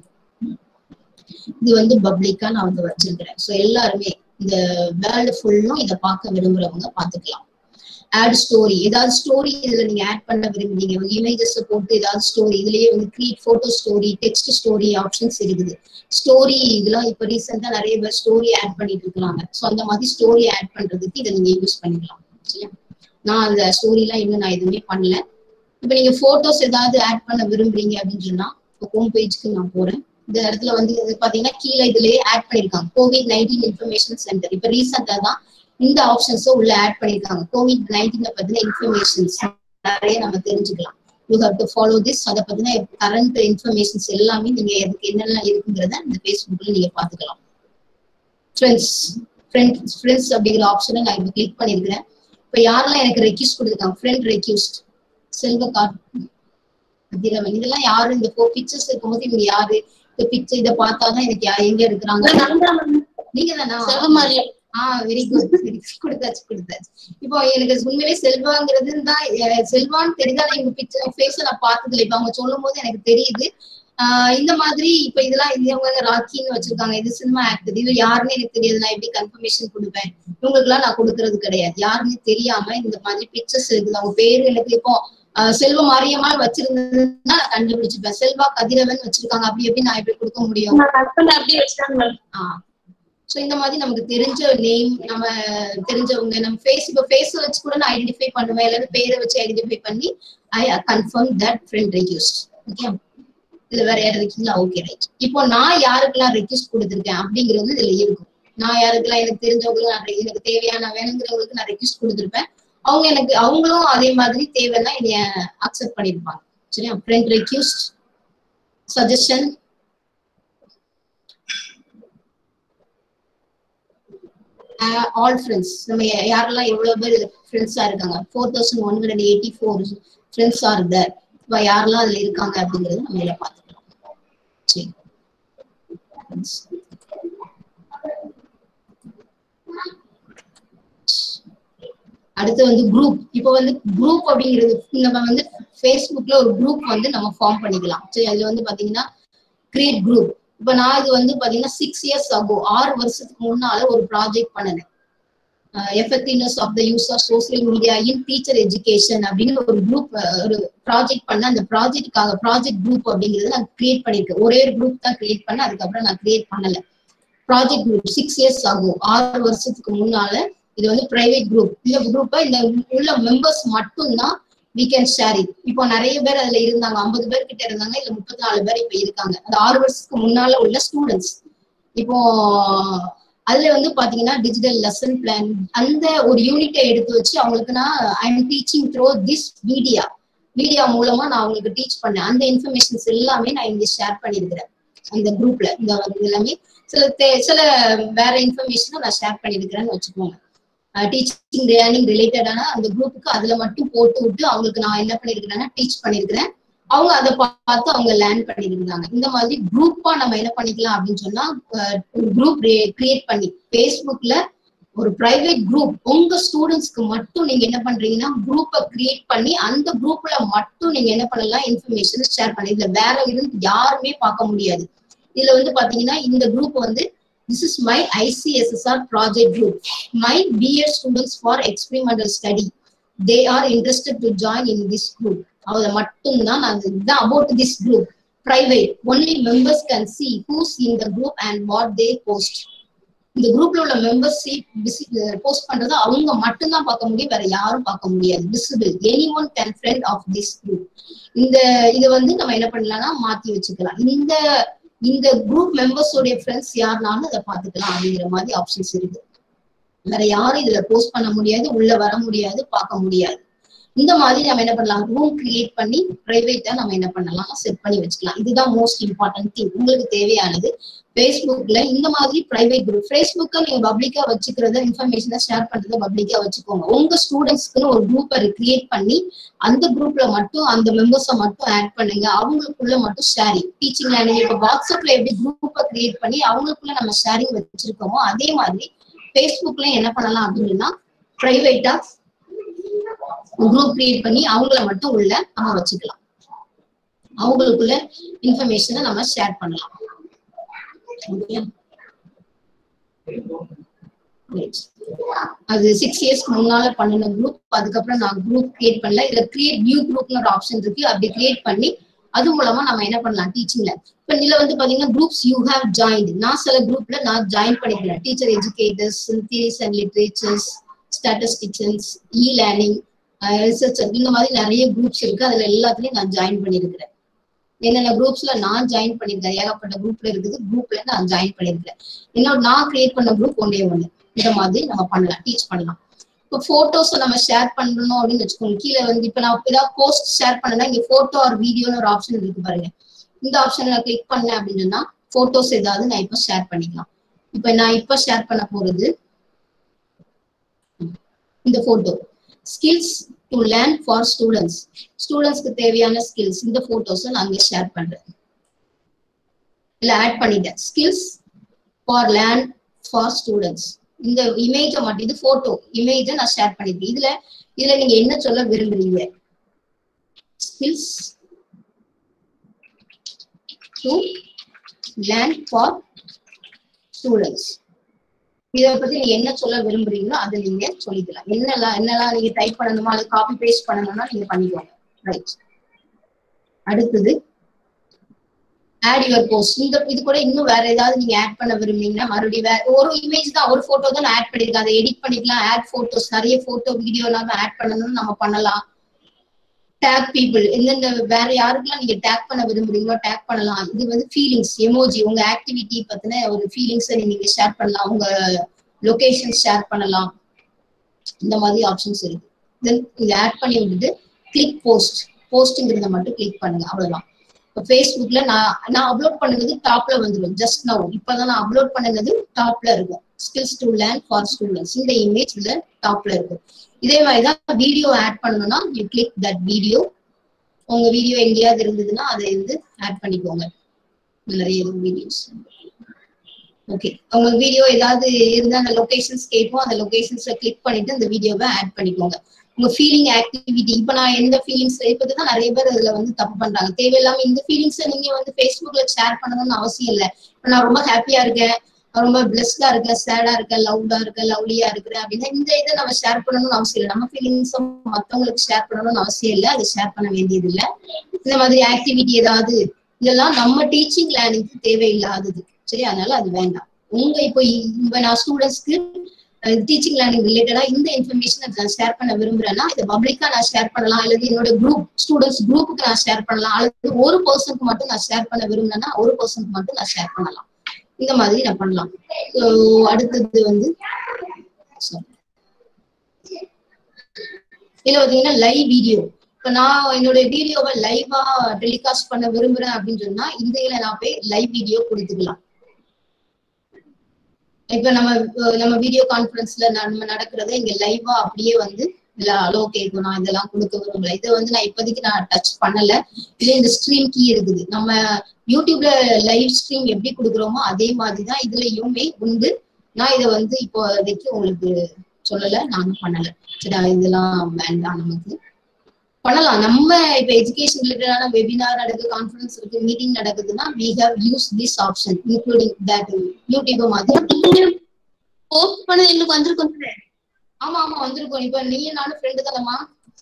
இது வந்து பப்ளிக்கா நான் வந்து வச்சிருக்கிறேன். ஸோ எல்லாருமே இந்த வேர்ல்டு ஃபுல்லும் இதை பார்க்க விரும்புறவங்க பார்த்துக்கலாம். ஆட் ஸ்டோரி, ஏதாவது ஸ்டோரி இதுல நீங்க ஆட் பண்ண விரும்புறீங்க, இமேஜஸ் போட்டு ஏதாவது ஸ்டோரி, இதுலயே வந்து create photo story, text story options இருக்குது. ஸ்டோரி இதெல்லாம் இப்ப ரீசெண்டா நிறைய பேர் ஸ்டோரி ஆட் பண்ணிட்டு இருக்காங்க. ஸோ அந்த மாதிரி ஸ்டோரி ஆட் பண்றதுக்கு இதை நீங்க யூஸ் பண்ணிக்கலாம். சரியா, நான் அந்த ஸ்டோரி எல்லாம் இன்னும் நான் எதுவுமே பண்ணல. இப்ப நீங்க போட்டோஸ் ஏதாவது ஆட் பண்ண விரும்புறீங்க அப்படின்னு சொன்னா ஹோம் பேஜ்க்கு நான் போறேன். இந்த இடத்துல வந்து பாத்தீங்கன்னா கீழே இதுலயே ஆட் பண்ணிருக்காங்க கோவிட் நைன்டீன் இன்ஃபர்மேஷன் சென்டர். இப்ப ரீசெண்டா தான் இந்த ஆப்ஷன்ஸ் உள்ள ஆட் பண்ணிருக்காங்க. கோவிட் நைன்டீன் பத்தின இன்ஃபர்மேஷன்ஸ் நிறைய நம்ம தெரிஞ்சுக்கலாம். You have to follow this. அதை பத்தின கரண்ட் இன்ஃபர்மேஷன்ஸ் எல்லாமே நீங்க எதுக்கு என்னெல்லாம் இருக்குங்கிறத இந்த ஃபேஸ்புக்ல நீங்க பாத்துக்கலாம். ஃப்ரெண்ட்ஸ் ஃப்ரெண்ட்ஸ் ஃப்ரெண்ட்ஸ் அப்படிங்கிற ஆப்ஷனை நான் இப்ப கிளிக் பண்ணிருக்கிறேன். இப்ப யாரெல்லாம் எனக்கு ரெக்யூஸ்ட் கொடுத்துருக்காங்க, ஃப்ரெண்ட் ரெக்யூஸ்ட், செல்வகார்ட், அதிரவன், இதெல்லாம் யாரு? இந்த ஃபோர் பிக்சர்ஸ் இருக்கும்போது இவங்க யாரு? இந்த பிக்சர் இதை பார்த்தாதான் எனக்கு எங்க இருக்கிறாங்க. நீங்க தானா? ஆஹ் வெரி குட், கொடுத்தாச்சு கொடுத்தாச்சு. இப்போ எனக்கு உண்மையிலே செல்வாங்கிறது தான் செல்வான்னு தெரிஞ்சாலும் எங்க பிக்சர் ஃபேஸ நான் பார்த்ததில்லை. இப்ப அவங்க சொல்லும் போது எனக்கு தெரியுது. ஆஹ் இந்த மாதிரி இப்ப இதெல்லாம் இவங்க ராக்கின்னு வச்சிருக்காங்க. இது சினிமா ஆக்டர், இது யாருன்னு எனக்கு தெரியாது. நான் எப்படி கன்ஃபர்மேஷன் கொடுப்பேன்? இவங்களுக்கு எல்லாம் நான் கொடுக்கறது கிடையாது. யாருன்னு தெரியாம இந்த மாதிரி பிக்சர்ஸ் இருக்குது. அவங்க பேரு எனக்கு இப்போ செல்வ மாரியம்மாள் வச்சிருந்ததுன்னா நான் கண்டுபிடிச்சிருப்பேன். செல்வா கதிரவன் வச்சிருக்காங்க, அப்படி எப்படி நான் எப்படி கொடுக்க முடியும்? ஆஹ் சோ இந்த மாதிரி நமக்கு தெரிஞ்ச நேம், நம்ம தெரிஞ்சவங்க, நம்ம ஃபேஸ் இப்போ ஃபேஸ் வச்சு கூட நான் ஐடென்டிஃபை பண்ணுவேன், இல்லைன்னா பேரை வச்சு ஐடென்டிஃபை பண்ணி I confirm that friend request. Okay, இதுல வேற யாரும் இருக்கீங்களா? Okay right. இப்போ நான் யாருக்கெல்லாம் ரெக்யூஸ்ட் கொடுத்துருக்கேன் அப்படிங்கிறது இதுல இருக்கும். நான் யாருக்கெல்லாம் எனக்கு தெரிஞ்சவங்களுக்கு, எனக்கு தேவையான வேணுங்கிறவங்களுக்கு நான் ரெக்யூஸ்ட் கொடுத்துருப்பேன். அவங்க எனக்கு அவங்களும் அதே மாதிரி தேவைன்னா என்னைய அக்செப்ட் பண்ணிருப்பாங்க. சரியா, friend request, suggestion, all friends. நம்ம யாரெல்லாம் எவ்வளவு பேர் ஃப்ரெண்ட்ஸா இருக்காங்க, four thousand one hundred eighty four friends are there. இப்போ யாரெல்லாம் அதுல இருக்காங்க அப்படிங்கறது நம்ம இதில் பார்த்துக்கலாம். சரி, அடுத்து வந்து குரூப். இப்போ வந்து குரூப் அப்படிங்கிறது நம்ம வந்து ஃபேஸ்புக்ல ஒரு குரூப் வந்து நம்ம ஃபார்ம் பண்ணிக்கலாம். சரி, அதுல வந்து பாத்தீங்கன்னா கிரியேட் குரூப். இப்ப நான் இது வந்து பாத்தீங்கன்னா சிக்ஸ் இயர்ஸ் ஆகோ, ஆறு வருஷத்துக்கு முன்னால ஒரு ப்ராஜெக்ட் பண்ணினேன். Effectiveness of the use of social media in teacher education அப்படின்னு ஒரு குரூப் ஒரு ப்ராஜெக்ட் பண்ண. அந்த ப்ராஜெக்டுக்காக ப்ராஜெக்ட் குரூப் அப்படிங்கிறது நான் கிரியேட் பண்ணிருக்கேன். ஒரே ஒரு குரூப் தான் கிரியேட் பண்ண, அதுக்கப்புறம் நான் கிரியேட் பண்ணல. ப்ராஜெக்ட் குரூப் சிக்ஸ் இயர்ஸ் ஆகும், ஆறு வருஷத்துக்கு முன்னால. இது வந்து பிரைவேட் குரூப். இந்த குரூப்பை இந்த உள்ள மெம்பர்ஸ் மட்டும்தான் we can share it. இப்போ நிறைய பேர் அதுல இருந்தாங்க, ஐம்பது பேர் கிட்ட இருந்தாங்க, இல்ல முப்பத்தி நாலு பேர் இப்ப இருக்காங்க. அந்த ஆறு வருஷத்துக்கு முன்னால உள்ள ஸ்டூடெண்ட்ஸ். இப்போ அதுல வந்து பாத்தீங்கன்னா டிஜிட்டல் லெசன் பிளான் அந்த ஒரு யூனிட்டை எடுத்து வச்சு அவங்களுக்கு நான் I am teaching through this media media மூலமா நான் அவங்களுக்கு டீச் பண்ணேன். அந்த இன்ஃபர்மேஷன்ஸ் எல்லாமே நான் இங்க ஷேர் பண்ணிருக்கிறேன் அந்த குரூப்ல. இந்த எல்லாமே சில சில வேற இன்ஃபர்மேஷனை நான் ஷேர் பண்ணிருக்கிறேன்னு வச்சுக்கோங்க. டீச்சிங் லேர்னிங் ரிலேட்டடான அந்த குரூப்புக்கு அதுல மட்டும் போட்டு விட்டு அவங்களுக்கு நான் என்ன பண்ணிருக்கிறேன்னா டீச் பண்ணிருக்கிறேன். அவங்க அதை பார்த்து அவங்க லேர்ன் பண்ணிருந்தாங்க. இந்த மாதிரி குரூப்பா நம்ம என்ன பண்ணிக்கலாம் அப்படின்னு சொன்னா குரூப் கிரியேட் பண்ணி ஃபேஸ்புக்ல ஒரு பிரைவேட் குரூப் உங்க ஸ்டூடெண்ட்ஸ்க்கு மட்டும் நீங்க என்ன பண்றீங்கன்னா குரூப்பை கிரியேட் பண்ணி அந்த குரூப்ல மட்டும் நீங்க என்ன பண்ணலாம் இன்ஃபர்மேஷன் ஷேர் பண்ணி. இதுல வேற இருந்து யாருமே பார்க்க முடியாது. இதுல வந்து பாத்தீங்கன்னா இந்த குரூப் வந்து this is my I C S S R project group. My B Ed students for experimental study. They are interested to join in this group. அவளை மட்டும்தான் நான் இதுதான் about this group. Private. Only members can see who's in the group and what they post. இந்த குரூப்ல உள்ள members post பண்றதை அவங்க மட்டும்தான் பார்க்க முடியும், வேற யாரும் பார்க்க முடியாது. Visible, anyone can friend of this group. இந்த இதை வந்து நம்ம என்ன பண்ணலாம்னா மாத்தி வச்சுக்கலாம். இந்த இந்த குரூப் மெம்பர்ஸோடைய ஃப்ரெண்ட்ஸ் யாருனாலும் அதை பார்த்துக்கலாம் அப்படிங்கிற மாதிரி ஆப்ஷன்ஸ் இருக்கு. வேற யாரும் இதுல போஸ்ட் பண்ண முடியாது, உள்ள வர முடியாது, பார்க்க முடியாது. இந்த மாதிரி நம்ம என்ன பண்ணலாம், ரூம் கிரியேட் பண்ணி பிரைவேட்டா நம்ம என்ன பண்ணலாம், செட் பண்ணி வச்சுக்கலாம். இதுதான் மோஸ்ட் இம்பார்ட்டன்ட் திங். உங்களுக்கு தேவையானது ஃபேஸ்புக்ல இந்த மாதிரி பிரைவேட் குரூப். ஃபேஸ்புக்கை நீங்க பப்ளிக்கா வச்சுக்கிறத, இன்ஃபர்மேஷனை ஷேர் பண்றதை பப்ளிக்கா வச்சுக்கோங்க. உங்க ஸ்டூடெண்ட்ஸ்க்குன்னு ஒரு குரூப்பை கிரியேட் பண்ணி அந்த குரூப்ல மட்டும் அந்த மெம்பர்ஸை மட்டும் ஆட் பண்ணுங்க. அவங்களுக்குள்ள மட்டும் ஷேரிங், டீச்சிங் லேர்னிங். இப்ப வாட்ஸ்அப்ல எப்படி குரூப்பை கிரியேட் பண்ணி அவங்களுக்குள்ள நம்ம ஷேரிங் வச்சிருக்கோமோ அதே மாதிரி ஃபேஸ்புக்ல என்ன பண்ணலாம் அப்படின்னா பிரைவேட்டா குரூப் கிரியேட் பண்ணி அவங்கள மட்டும் உள்ள நம்ம வச்சுக்கலாம். அவங்களுக்குள்ள இன்ஃபர்மேஷனை நம்ம ஷேர் பண்ணலாம். அது சிக்ஸ் இயர்ஸ்க்கு முன்னால பண்ணின குரூப். அதுக்கப்புறம் நான் குரூப் கிரியேட் பண்ணல. இதுல கிரியேட் நியூ குரூப்னு ஒரு ஆப்ஷன் இருக்கு. அப்படி கிரியேட் பண்ணி அது மூலமா நம்ம என்ன பண்ணலாம் டீச்சிங்ல. இப்ப இதுல வந்து பாத்தீங்கன்னா குரூப்ஸ் யூ ஹேவ் ஜாயின்ட். நான் சில குரூப்ல நான் ஜாயின் பண்ணிக்கிறேன். Teacher educators, theories and literatures, statistics, e learning, research, இந்த மாதிரி நிறைய குரூப்ஸ் இருக்கு. அதுல எல்லாத்துலயும் நான் ஜாயின் பண்ணிருக்கிறேன். என்னென்ன குரூப்ஸ்ல நான் ஜாயின் பண்ணிருக்கேன், ஏகப்பட்ட குரூப்ல இருக்குது. குரூப்ல நான் ஜாயின் பண்ணிருக்கேன். இன்னொரு நான் கிரியேட் பண்ண குரூப் ஒன்னே ஒண்ணு. இந்த மாதிரி நம்ம பண்ணலாம், டீச் பண்ணலாம். இப்போ போட்டோஸ் நம்ம ஷேர் பண்ணணும் அப்படின்னு வச்சுக்கோங்க. கீழே வந்து இப்ப நான் ஏதாவது போஸ்ட் ஷேர் பண்ணேன்னா இங்க போட்டோ ஆர் வீடியோன்னு ஒரு ஆப்ஷன் இருக்கு பாருங்க. இந்த ஆப்ஷன்ல நான் கிளிக் பண்ணேன் அப்படின்னு சொன்னா போட்டோஸ் ஏதாவது நான் இப்ப ஷேர் பண்ணிக்கலாம். இப்ப நான் இப்ப ஷேர் பண்ண போறது இந்த photo. Skills to learn for students. ஸ்டூடெண்ட்ஸ்க்கு தேவையான ஸ்கில்ஸ். இந்த போட்டோஸை நான் இங்க ஷேர் பண்றேன். இல்ல ஆட் பண்ணிட்டேன். Skills for learn for students. இந்த இமேஜை மட்டும், இது போட்டோ இமேஜை நான் ஷேர் பண்ணிருக்கேன். இதுல இதுல நீங்க என்ன சொல்ல விரும்புறீங்க? Skills to learn for students. இதை பத்தி நீங்க என்ன சொல்ல விரும்புறீங்களோ அதை நீங்க சொல்லிக்கலாம். என்னெல்லாம் என்னெல்லாம் நீங்க டைப் பண்ணணுமா, அது காப்பி பேஸ்ட் பண்ணணும்னா நீங்க பண்ணிக்கோங்க. ரைட். அடுத்தது ஆட் யுவர் போஸ்ட். இந்த இது கூட இன்னும் வேற ஏதாவது நீங்க ஆட் பண்ண விரும்புறீங்கன்னா மறுபடியும் வேற ஒரு இமேஜ் தான், ஒரு போட்டோ தான் நான் ஆட் பண்ணிருக்கேன். அதை எடிட் பண்ணிக்கலாம். ஆட் போட்டோஸ், நிறைய போட்டோ வீடியோ எல்லாம் ஆட் பண்ணணும்னு நம்ம பண்ணலாம். டேக் பீப்புள், எந்தெந்த வேற யாருக்கெல்லாம் நீங்க டேக் பண்ண விரும்புறீங்களோ டேக் பண்ணலாம். இது வந்து ஃபீலிங்ஸ், எமோஜி, உங்க ஆக்டிவிட்டி பத்தின ஒரு ஃபீலிங்ஸை நீங்க ஷேர் பண்ணலாம். உங்க லொகேஷன் ஷேர் பண்ணலாம். இந்த மாதிரி ஆப்ஷன்ஸ் இருக்கு. தென் இதை ஆட் பண்ணி விட்டுட்டு கிளிக் போஸ்ட். போஸ்ட்ங்கிறத மட்டும் கிளிக் பண்ணுங்க, அவ்வளவுதான். இப்போ ஃபேஸ்புக்ல நான் நான் அப்லோட் பண்ணுறது டாப்ல வந்துடும். ஜஸ்ட் நவ் இப்பதான் நான் அப்லோட் பண்ணது டாப்ல இருக்கும். Skills to learn for students. இந்த இமேஜ் இதுல டாப்ல இருக்கும். இதே மாதிரிதான் வீடியோ ஆட் பண்ணணும்னா யூ கிளிக் தட் வீடியோ. உங்க வீடியோ எங்கேயாவது இருந்ததுன்னா அதை வந்து ஆட் பண்ணிக்கோங்க. நிறைய வீடியோஸ். ஓகே, உங்க வீடியோ ஏதாவது இருந்தா அந்த லொகேஷன்ஸ் கேட்போம். அந்த லொகேஷன்ஸ்ல கிளிக் பண்ணிட்டு அந்த வீடியோவை ஆட் பண்ணிக்கோங்க. உங்க ஃபீலிங் ஆக்டிவிட்டி. இப்ப நான் எந்த ஃபீலிங்ஸ் இப்பதான் நிறைய பேர் இதுல வந்து தப்பு பண்றாங்க. தேவையில்லாம இந்த ஃபீலிங்ஸை நீங்க வந்து ஃபேஸ்புக்ல ஷேர் பண்ணணும்னு அவசியம் இல்லை. இப்ப நான் ரொம்ப ஹாப்பியா இருக்கேன், ரொம்ப பிளஸ்டா இருக்கேன், சேடா இருக்கேன், லவ்டா இருக்கேன், லவ்லியா இருக்கிறேன் அப்படின்னா இந்த இதை நம்ம ஷேர் பண்ணணும்னு அவசியம் இல்லை. நம்ம ஃபீலிங்ஸ் மத்தவங்களுக்கு ஷேர் பண்ணணும்னு அவசியம் இல்லை. அதை ஷேர் பண்ண வேண்டியது இல்லை. இந்த மாதிரி ஆக்டிவிட்டி ஏதாவது இதெல்லாம் நம்ம டீச்சிங் லேர்னிங்க்கு தேவையில்லாதது. சரி, அதனால அது வேண்டாம். உங்க இப்போ இப்ப நான் ஸ்டூடெண்ட்ஸ்க்கு டீச்சிங் லேர்னிங் ரிலேட்டடா இந்த இன்ஃபர்மேஷன் நான் ஷேர் பண்ண விரும்புறேன்னா இதை பப்ளிக்கா நான் ஷேர் பண்ணலாம். அல்லது என்னோட குரூப் ஸ்டூடெண்ட்ஸ் குரூப்புக்கு நான் ஷேர் பண்ணலாம். அல்லது ஒரு பர்சனுக்கு மட்டும் நான் ஷேர் பண்ண விரும்புறேன்னா ஒரு பர்சனுக்கு மட்டும் நான் ஷேர் பண்ணலாம். இந்த மாதிரி நான் பண்ணலாம். ஸோ அடுத்தது வந்து இதுல பாத்தீங்கன்னா லைவ் வீடியோ. இப்ப நான் என்னோட வீடியோவை லைவா டெலிகாஸ்ட் பண்ண விரும்புறேன் அப்படின்னு சொன்னா இந்த இதுல நான் போய் லைவ் வீடியோ கொடுத்துக்கலாம். இப்ப நம்ம நம்ம வீடியோ கான்பரன்ஸ்ல நம்ம நடக்கிறத இங்க லைவா அப்படியே வந்து அலோ கேட்கும். நான் இதெல்லாம் கொடுக்க விரும்பல. இதை வந்து நான் இப்போதைக்கு நான் டச் பண்ணல. இதுல இந்த ஸ்ட்ரீம் கீ இருக்குது. நம்ம யூடியூப்ல லைவ் ஸ்ட்ரீம் எப்படி கொடுக்குறோமோ அதே மாதிரிதான் இதுலயுமே உண்டு. நான் இதை வந்து இப்போதைக்கு உங்களுக்கு சொல்லல, நானும் பண்ணல. சரி, இதெல்லாம் வேண்டாம். நமக்கு பண்ணலாம். நம்ம இப்ப எஜுகேஷன் ரிலேட்டடான வெபினார் நடக்குது, கான்ஃபரன்ஸ் இருக்கு, மீட்டிங் நடக்குதுன்னா we have used this option including that YouTube மாதிரி போஸ்ட் பண்ண எங்களுக்கு வந்திருக்கும். ஆமா ஆமா வந்திருக்கும். இப்ப நீ நானும் ஃப்ரெண்டு தானமா,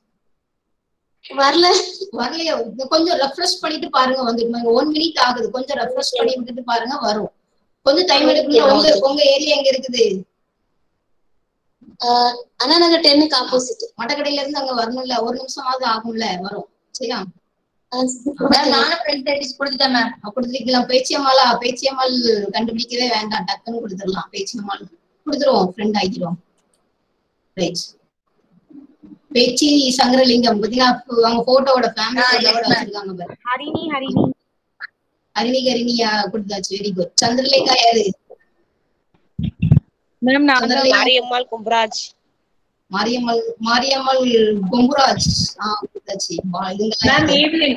வரல வரலையா? கொஞ்சம் ரெஃப்ரெஷ் பண்ணிட்டு பாருங்க. வந்துருமா? ஒன் மினிட் ஆகுது. கொஞ்சம் ரெஃப்ரெஷ் பண்ணி விட்டுட்டு பாருங்க, வரும். கொஞ்சம் டைம் எடுக்கணும். உங்க உங்க ஏரியா எங்க இருக்குது? அண்ணா நகர் டென்னுக்கு ஆப்போசிட். மடக்கடையில இருந்து அங்க வரணும்ல, ஒரு நிமிஷமாவது ஆகும்ல வரும். சரியா? நானும் ஃப்ரெண்ட் ஐடிஸ் கொடுத்துட்டேன் மேம். கொடுத்துருக்கலாம். பேச்சியம்மாளா? பேச்சியம்மாள் கண்டுபிடிக்கவே வேண்டாம், டக்குன்னு கொடுத்துடலாம். பேச்சியம்மாள் கொடுத்துருவோம், ஃப்ரெண்ட் ஆகிடுவோம். ரைட். பேச்சி சங்கரலிங்கம் பாத்தீங்கன்னா அவங்க போட்டோவோட ஃபேமிலி போட்டோவோட வச்சிருக்காங்க பாரு. ஹரிணி ஹரிணி ஹரிணி ஹரிணியா கொடுத்தாச்சு. Very good. சந்திரலேகா யாரு? மேம் நான் மாரியம்மாள் கும்பராஜ். மாரியம்மாள் மாரியம்மாள் கும்பராஜ். ஆ கொடுத்தாச்சு. மேம் ஏவ்லின்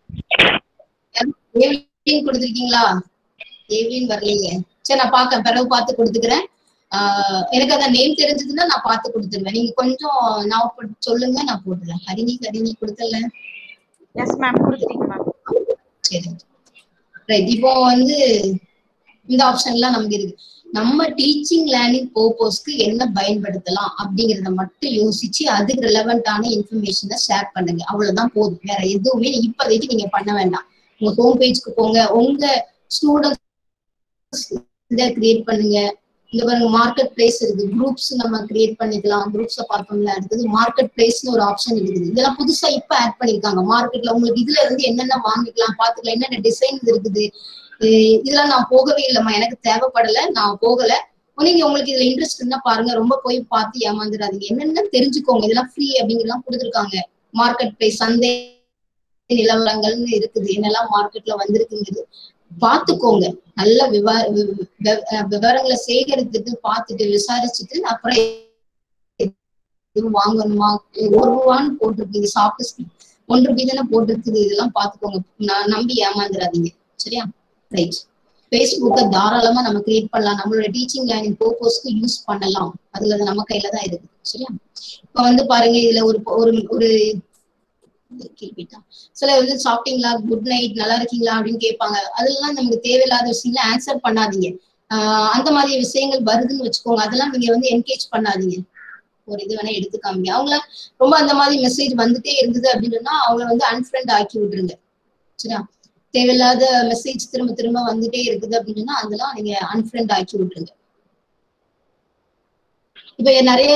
ஏவ்லின் கொடுத்திருக்கீங்களா? ஏவ்லின் வரலீங்க. சரி நான் பாக்க பிறகு பார்த்து கொடுத்துக்கிறேன். ஆஹ் எனக்கு அந்த நேம் தெரிஞ்சதுன்னா நான் பார்த்து கொடுத்துருவேன். நீங்க கொஞ்சம் நான் சொல்லுங்க, நான் போட்டுறேன். ஹரிணி ஹரிணி கொடுத்தல? எஸ் மேம் கொடுத்துட்டீங்க மேம். சரி ரைட். இப்போ வந்து இந்த ஆப்ஷன் எல்லாம் நமக்கு இருக்கு. நம்ம டீச்சிங் லேர்னிங் பர்பஸ்க்கு என்ன பயன்படுத்தலாம் அப்படிங்கறத மட்டும் யோசிச்சு அதுக்கு ரிலவெண்டான இன்ஃபர்மேஷனை ஷேர் பண்ணுங்க. அவ்வளவுதான் போதும். வேற எதுவுமே இப்போதைக்கு நீங்க பண்ண வேண்டாம். உங்க ஹோம் பேஜ்க்கு போங்க, உங்க ஸ்டூடெண்ட்ஸ் இதை கிரியேட் பண்ணுங்க. இந்த பாருங்க மார்க்கெட் பிளேஸ் இருக்கு, குரூப்ஸ் நம்ம கிரியேட் பண்ணிக்கலாம். குரூப்ஸை பார்த்தோம்ல. அடுத்தது மார்க்கெட் பிளேஸ்னு ஒரு ஆப்ஷன் இருக்குது. இதெல்லாம் புதுசா இப்ப ஆட் பண்ணிருக்காங்க. மார்க்கெட்ல உங்களுக்கு இதுல இருந்து என்னென்ன வாங்கிக்கலாம் பாத்துக்கலாம், என்னென்ன டிசைன்ஸ் இருக்குது. இதெல்லாம் நான் போகவே இல்லைம்மா, எனக்கு தேவைப்படல, நான் போகல. நீங்க உங்களுக்கு இதுல இன்ட்ரெஸ்ட் இருந்தா பாருங்க, ரொம்ப போய் பார்த்து ஏமாந்துடாதீங்க. என்னென்ன தெரிஞ்சுக்கோங்க. இதெல்லாம் ஃப்ரீ அப்படிங்கிறலாம் கொடுத்துருக்காங்க. மார்க்கெட் பிளேஸ் சந்தை நிலவரங்கள்னு இருக்குது, என்னெல்லாம் மார்க்கெட்ல வந்திருக்குங்கிறது பாத்துக்கோங்க. நல்ல விவா விவரங்களை சேகரித்துட்டு பார்த்துட்டு விசாரிச்சுட்டு அப்புறம் வாங்கணுமா. ஒரு ரூபான்னு போட்டிருக்கீங்க, சாஃப்ட் ஒன்று ரூபாய் தானே போட்டிருக்குது. இதெல்லாம் பாத்துக்கோங்க, நான் நம்பி ஏமாந்துடாதீங்க. சரியா? ரைட். ஃபேஸ்புக்கை தாராளமா நம்ம கிரியேட் பண்ணலாம். நம்மளோட டீச்சிங் லேர்னிங் பர்பஸ்க்கு யூஸ் பண்ணலாம். அதுல அது நம்ம கையில தான் இருக்கு. சரியா? இப்ப வந்து பாருங்க, இதுல ஒரு ஒரு சில வந்து சாப்பிட்டீங்களா, குட் நைட், நல்லா இருக்கீங்களா அப்படின்னு கேட்பாங்க. அதெல்லாம் நமக்கு தேவையில்லாத விஷயங்கள ஆன்சர் பண்ணாதீங்க. ஆஹ் அந்த மாதிரி விஷயங்கள் வருதுன்னு வச்சுக்கோங்க, அதெல்லாம் நீங்க வந்து என்கேஜ் பண்ணாதீங்க. ஒரு இது வேணா எடுத்துக்காமீங்க. அவங்கள ரொம்ப அந்த மாதிரி மெசேஜ் வந்துட்டே இருந்தது அப்படின்னா அவங்கள வந்து அன்ஃப்ரெண்ட் ஆக்கி விட்டுருங்க. சரியா? தேவையில்லாத மெசேஜ் திரும்ப திரும்ப வந்துட்டே இருக்குது அப்படின்னா அதெல்லாம் நீங்க அன்ஃப்ரெண்ட் ஆக்கி விட்டுருங்க. இப்ப நிறைய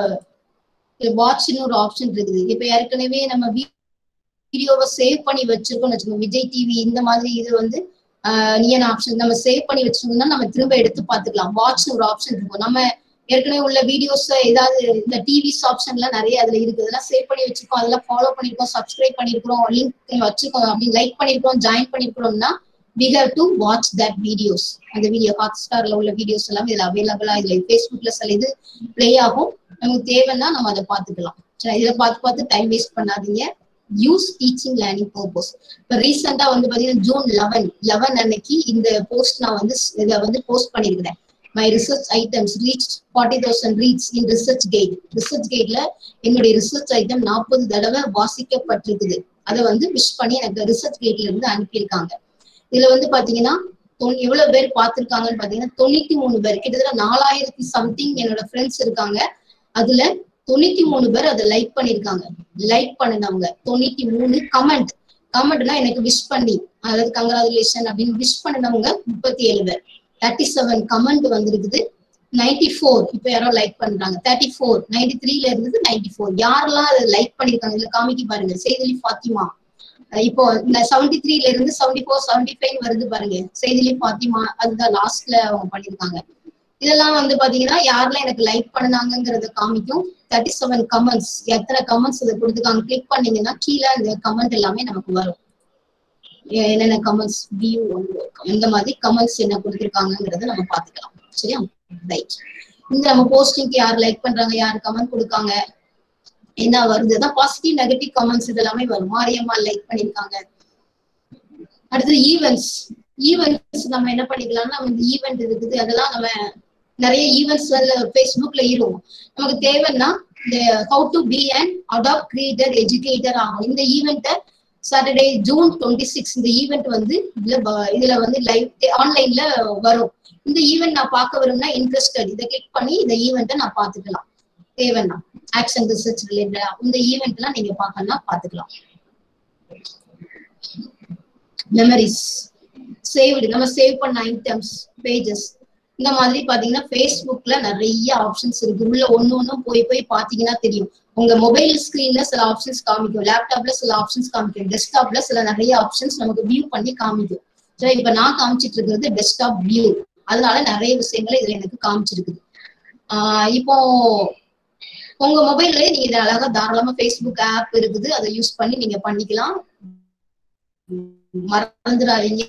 வாட்ச்னு ஒரு ஆப்ஷன் இருக்குது. இப்ப ஏற்கனவே நம்ம வீடியோவை சேவ் பண்ணி வச்சிருக்கோம்னு வச்சுக்கோங்க. விஜய் டிவி இந்த மாதிரி இது வந்து ஆஹ் நீயான ஆப்ஷன் நம்ம சேவ் பண்ணி வச்சிருந்தோம்னா நம்ம திரும்ப எடுத்து பாத்துக்கலாம். வாட்ச்னு ஒரு ஆப்ஷன் இருக்கும். நம்ம ஏற்கனவே உள்ள வீடியோஸ் ஏதாவது இந்த டிவிஸ் ஆப்ஷன்லாம் நிறைய அதுல இருக்கு. அதெல்லாம் சேவ் பண்ணி வச்சிருக்கோம், அதெல்லாம் ஃபாலோ பண்ணிருக்கோம், சப்ஸ்கிரைப் பண்ணிருக்கோம், லிங்க் வச்சிருக்கோம், அப்படி லைக் பண்ணிருக்கோம், ஜாயின் பண்ணிருக்கோம்னா we have to watch that videos. அந்த வீடியோ ஹாட்ஸ்டார்ல உள்ள வீடியோஸ் எல்லாம் இதுல அவைலபிளா, இதுல ஃபேஸ்புக்ல சில இது பிளே ஆகும். நமக்கு தேவைன்னா நம்ம அதை பாத்துக்கலாம். சரி, இதை பார்த்து பார்த்து டைம் வேஸ்ட் பண்ணாதீங்க. Use teaching learning purpose. இப்ப ரீசெண்டா வந்து பாத்தீங்கன்னா ஜூன் லெவன் லெவன் அன்னைக்கு இந்த போஸ்ட் நான் வந்து இதை வந்து போஸ்ட் பண்ணிருக்கிறேன். My research items reached forty thousand reads in research gate. research gateல என்னுடைய ரிசர்ச் ஐட்டம் நாற்பது தடவை வாசிக்கப்பட்டிருக்குது. அதை வந்து விஷ் பண்ணி எனக்கு ரிசர்ச் கேட்ல இருந்து அனுப்பியிருக்காங்க. இதுல வந்து பாத்தீங்கன்னா எவ்வளவு பேர் பார்த்திருக்காங்கன்னு பாத்தீங்கன்னா தொண்ணூத்தி மூணு பேர், கிட்டத்தட்ட நாலாயிரத்தி சம்திங் என்னோட ஃப்ரெண்ட்ஸ் இருக்காங்க. அதுல தொண்ணூத்தி மூணு பேர் அதை லைக் பண்ணிருக்காங்க. லைக் பண்ணினவங்க தொண்ணூத்தி மூணு. கமெண்ட் கமெண்ட்னா எனக்கு விஷ் பண்ணி, அதாவது கங்க்ராச்சுலேஷன் அப்படின்னு விஷ் பண்ணினவங்க முப்பத்தி ஏழு பேர். தேர்ட்டி செவன் கமெண்ட் வந்திருக்குது. நைன்டி ஃபோர் இப்ப யாரோ லைக் பண்றாங்க. தேர்ட்டி ஃபோர் நைன்டி த்ரீல இருந்தது நைன்டி ஃபோர். யாரெல்லாம் அதை லைக் பண்ணிருக்காங்க இதுல காமிக்கி பாருங்க. செய்திலி ஃபாத்திமா இப்போ செவன்டி த்ரீல இருந்து செவன்டி ஃபோர் செவன்டி ஃபைவ் வருது பாருங்க. செய்திலி ஃபாத்திமா அதுதான் லாஸ்ட்ல அவங்க பண்ணிருக்காங்க. இதெல்லாம் வந்து பாத்தீங்கன்னா யாரெல்லாம் எனக்கு லைக் பண்ணாங்கிறத காமிக்கும். தேர்ட்டி செவன் கமெண்ட்ஸ், எத்தனை கமெண்ட்ஸ் இதை கொடுத்துருக்காங்க கிளிக் பண்ணீங்கன்னா கீழே இந்த கமெண்ட் எல்லாமே நமக்கு வரும். என்னென்ன கமெண்ட்ஸ் வியூ இந்த மாதிரி கமெண்ட்ஸ் என்ன கொடுத்துருக்காங்கிறத நம்ம பாத்துக்கலாம். சரியா? ரைட். இந்த நம்ம போஸ்டிங்க்கு யார் லைக் பண்றாங்க, யார் கமெண்ட் கொடுக்காங்க, என்ன வருது, அதான் பாசிட்டிவ் நெகட்டிவ் கமெண்ட்ஸ் இது எல்லாமே வரும். மாரியம்மா லைக் பண்ணிருக்காங்க. அடுத்தது ஈவெண்ட்ஸ். ஈவெண்ட்ஸ் நம்ம என்ன பண்ணிக்கலாம்னா நம்ம இந்த ஈவெண்ட் இருக்குது, அதெல்லாம் நம்ம நிறைய ஈவெண்ட்ஸ் ஃபேஸ்புக்ல இருக்கும். நமக்கு தேவைன்னா இந்த how to be and adapt creator educator ஆகும். இந்த ஈவெண்ட்டை சாட்டர்டே ஜூன் டுவெண்ட்டி சிக்ஸ் இந்த ஈவெண்ட் வந்து இதுல இதுல வந்து லைவ் ஆன்லைன்ல வரும். இந்த ஈவெண்ட் நான் பார்க்க வரும்னா இன்ட்ரெஸ்டட் இதை கிளிக் பண்ணி இந்த ஈவெண்ட்டை நான் பார்த்துக்கலாம். தேவைன்னா ஆக்ஷன் ரிசர்ச் ரிலேட்டடா இந்த ஈவெண்ட் எல்லாம் நீங்க பார்க்கணும்னா பார்த்துக்கலாம். மெமரிஸ் சேவ்டு, நம்ம சேவ் பண்ண ஐட்டம்ஸ் பேஜஸ். இந்த மாதிரி பாத்தீங்கன்னா ஃபேஸ்புக்ல நிறைய ஆப்ஷன்ஸ் இருக்கு. உள்ள ஒண்ணு ஒண்ணும் போய் போய் பாத்தீங்கன்னா தெரியும். உங்க மொபைல் ஸ்கிரீன்ல சில ஆப்ஷன்ஸ் காமிக்கும், லேப்டாப்ல சில ஆப்ஷன்ஸ் காமிக்கும், டெஸ்க்டாப்ல சில நிறைய ஆப்ஷன்ஸ் நமக்கு வியூ பண்ணி காமிக்கும். சரி, இப்ப நான் காமிச்சிட்டு இருக்கிறது டெஸ்க்டாப் வியூ, அதனால நிறைய விஷயங்களை இதுல எனக்கு காமிச்சிருக்குது. ஆஹ் இப்போ உங்க மொபைல்ல நீங்க இதை அழகா தாராளமா ஃபேஸ்புக் ஆப் இருக்குது, அதை யூஸ் பண்ணி நீங்க பண்ணிக்கலாம். மறந்துடாதீங்க,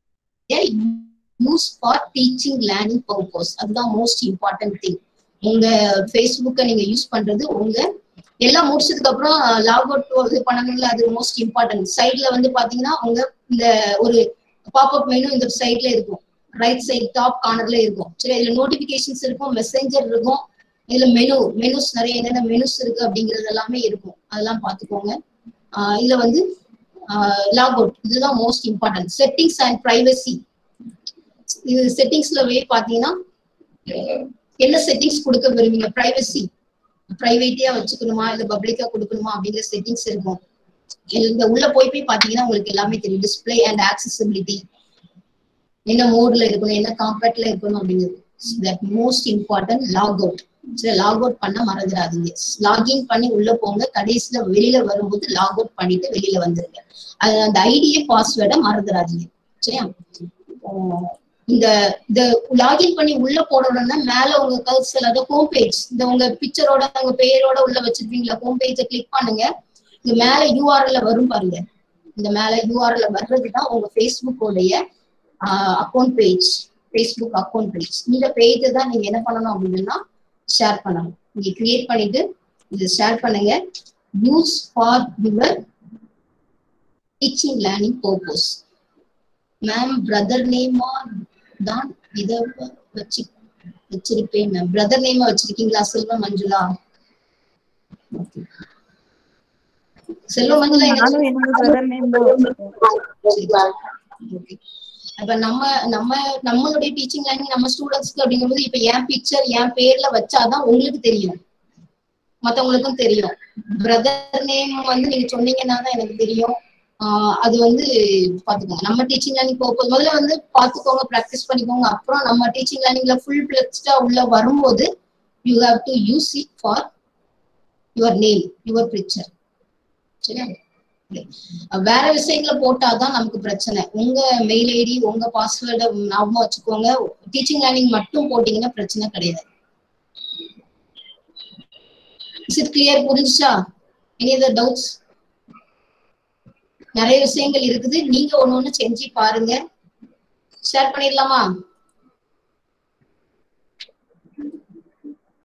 use for teaching learning purpose, அதுதான் மோஸ்ட் இம்பார்ட்டன்ட் திங். உங்க ஃபேஸ்புக்கை நீங்க யூஸ் பண்றது உங்க எல்லாம் முடிச்சதுக்கு அப்புறம் லாக் அவுட் இது பண்ணணும்ல, அது மோஸ்ட் இம்பார்ட்டன்ட். சைட்ல வந்து பாத்தீங்கன்னா உங்க இந்த ஒரு பாப்அப் மெனு இந்த சைட்ல இருக்கும், ரைட் சைட் டாப் கார்னர்ல இருக்கும். சரி, இதுல நோட்டிபிகேஷன்ஸ் இருக்கும், மெசேஞ்சர் இருக்கும், இதுல மெனு மெனுஸ் நிறைய என்னென்ன மெனுஸ் இருக்கு அப்படிங்கிறது எல்லாமே இருக்கும், அதெல்லாம் பாத்துக்கோங்க. ஆஹ் இதுல வந்து லாக் அவுட், இதுதான் most important. Settings and privacy, இது செட்டிங்ஸ்ல போய் பாத்தீங்கன்னா என்ன செட்டிங்ஸ் கொடுக்க விரும்புங்க, பிரைவசி பிரைவேட்டியா வச்சுக்கணுமா இல்ல பப்ளிக்கா கொடுக்கணுமா அப்படிங்கிற செட்டிங்ஸ் இருக்கும். இந்த உள்ள போய் போய் பாத்தீங்கன்னா உங்களுக்கு எல்லாமே தெரியும். டிஸ்பிளே அண்ட் ஆக்சசிபிலிட்டி, என்ன மோட்ல இருக்கணும், என்ன காம்பேக்ட்ல இருக்கணும் அப்படிங்கிறது. That most important. Log out, சரி லாக் அவுட் பண்ண மறந்துடாதீங்க. லாகின் பண்ணி உள்ள போங்க, கடைசியில வெளியில வரும்போது லாக் அவுட் பண்ணிட்டு வெளியில வந்துருங்க. அது அந்த ஐடியை பாஸ்வேர்டை மறந்துடாதீங்க. சரியா, இந்த இந்த லாகின் பண்ணி உள்ள போடணும்னா மேல உங்க கர்சர், அது ஹோம் பேஜ், இந்த உங்க பிக்சரோட உங்க பேரோட உள்ள வச்சிருக்கீங்களா, ஹோம் பேஜை கிளிக் பண்ணுங்க. இந்த மேல யூஆர்எல்ல வரும் பாருங்க, இந்த மேல யூஆர்எல்ல வர்றதுதான் உங்க ஃபேஸ்புக்கோடைய account page, Facebook account page. இந்த பேஜை தான் நீங்க என்ன பண்ணணும் அப்படின்னா ஷேர் பண்ணணும். நீங்க கிரியேட் பண்ணிட்டு இதை ஷேர் பண்ணுங்க. Use for your teaching learning purpose. Ma'am brother நேமா தான் இத வச்சு வச்சிருப்பேன் மேம். பிரதர் நேமா வச்சிருக்கீங்களா செல்வ மஞ்சுளா? செல்வ மஞ்சுளா அப்ப நம்ம நம்ம நம்மளுடைய டீச்சிங் லேர்னிங் நம்ம ஸ்டூடெண்ட்ஸ்க்கு அப்படிங்கும்போது இப்ப என் பிக்சர் என் பேர்ல வச்சாதான் உங்களுக்கு தெரியும், மத்தவங்களுக்கும் தெரியும். பிரதர் நேம் வந்து நீங்க சொன்னீங்கன்னா தான் எனக்கு தெரியும். ஆஹ் அது வந்து பாத்துக்கோங்க. நம்ம டீச்சிங் லேர்னிங் போகும்போது முதல்ல வந்து பாத்துக்கோங்க, ப்ராக்டிஸ் பண்ணிக்கோங்க. அப்புறம் நம்ம டீச்சிங் லேர்னிங்ல ஃபுல் பிளெக்ஸ்டா உள்ள வரும்போது you have to use it for your name, your picture. சரியா, வேற விஷயங்களை போட்டாதான் நமக்கு பிரச்சனை. உங்க மெயில் ஐடி உங்க பாஸ்வேர்டை ஞாபகம் வச்சுக்கோங்க. டீச்சிங் லேர்னிங் மட்டும் போட்டீங்கன்னா பிரச்சனை கிடையாது. Is it clear? புரிஞ்சுச்சா? Any other doubts? நிறைய விஷயங்கள் இருக்குது, நீங்க ஒண்ணு ஒண்ணு செஞ்சு பாருங்க. ஷேர் பண்ணிடலாமா?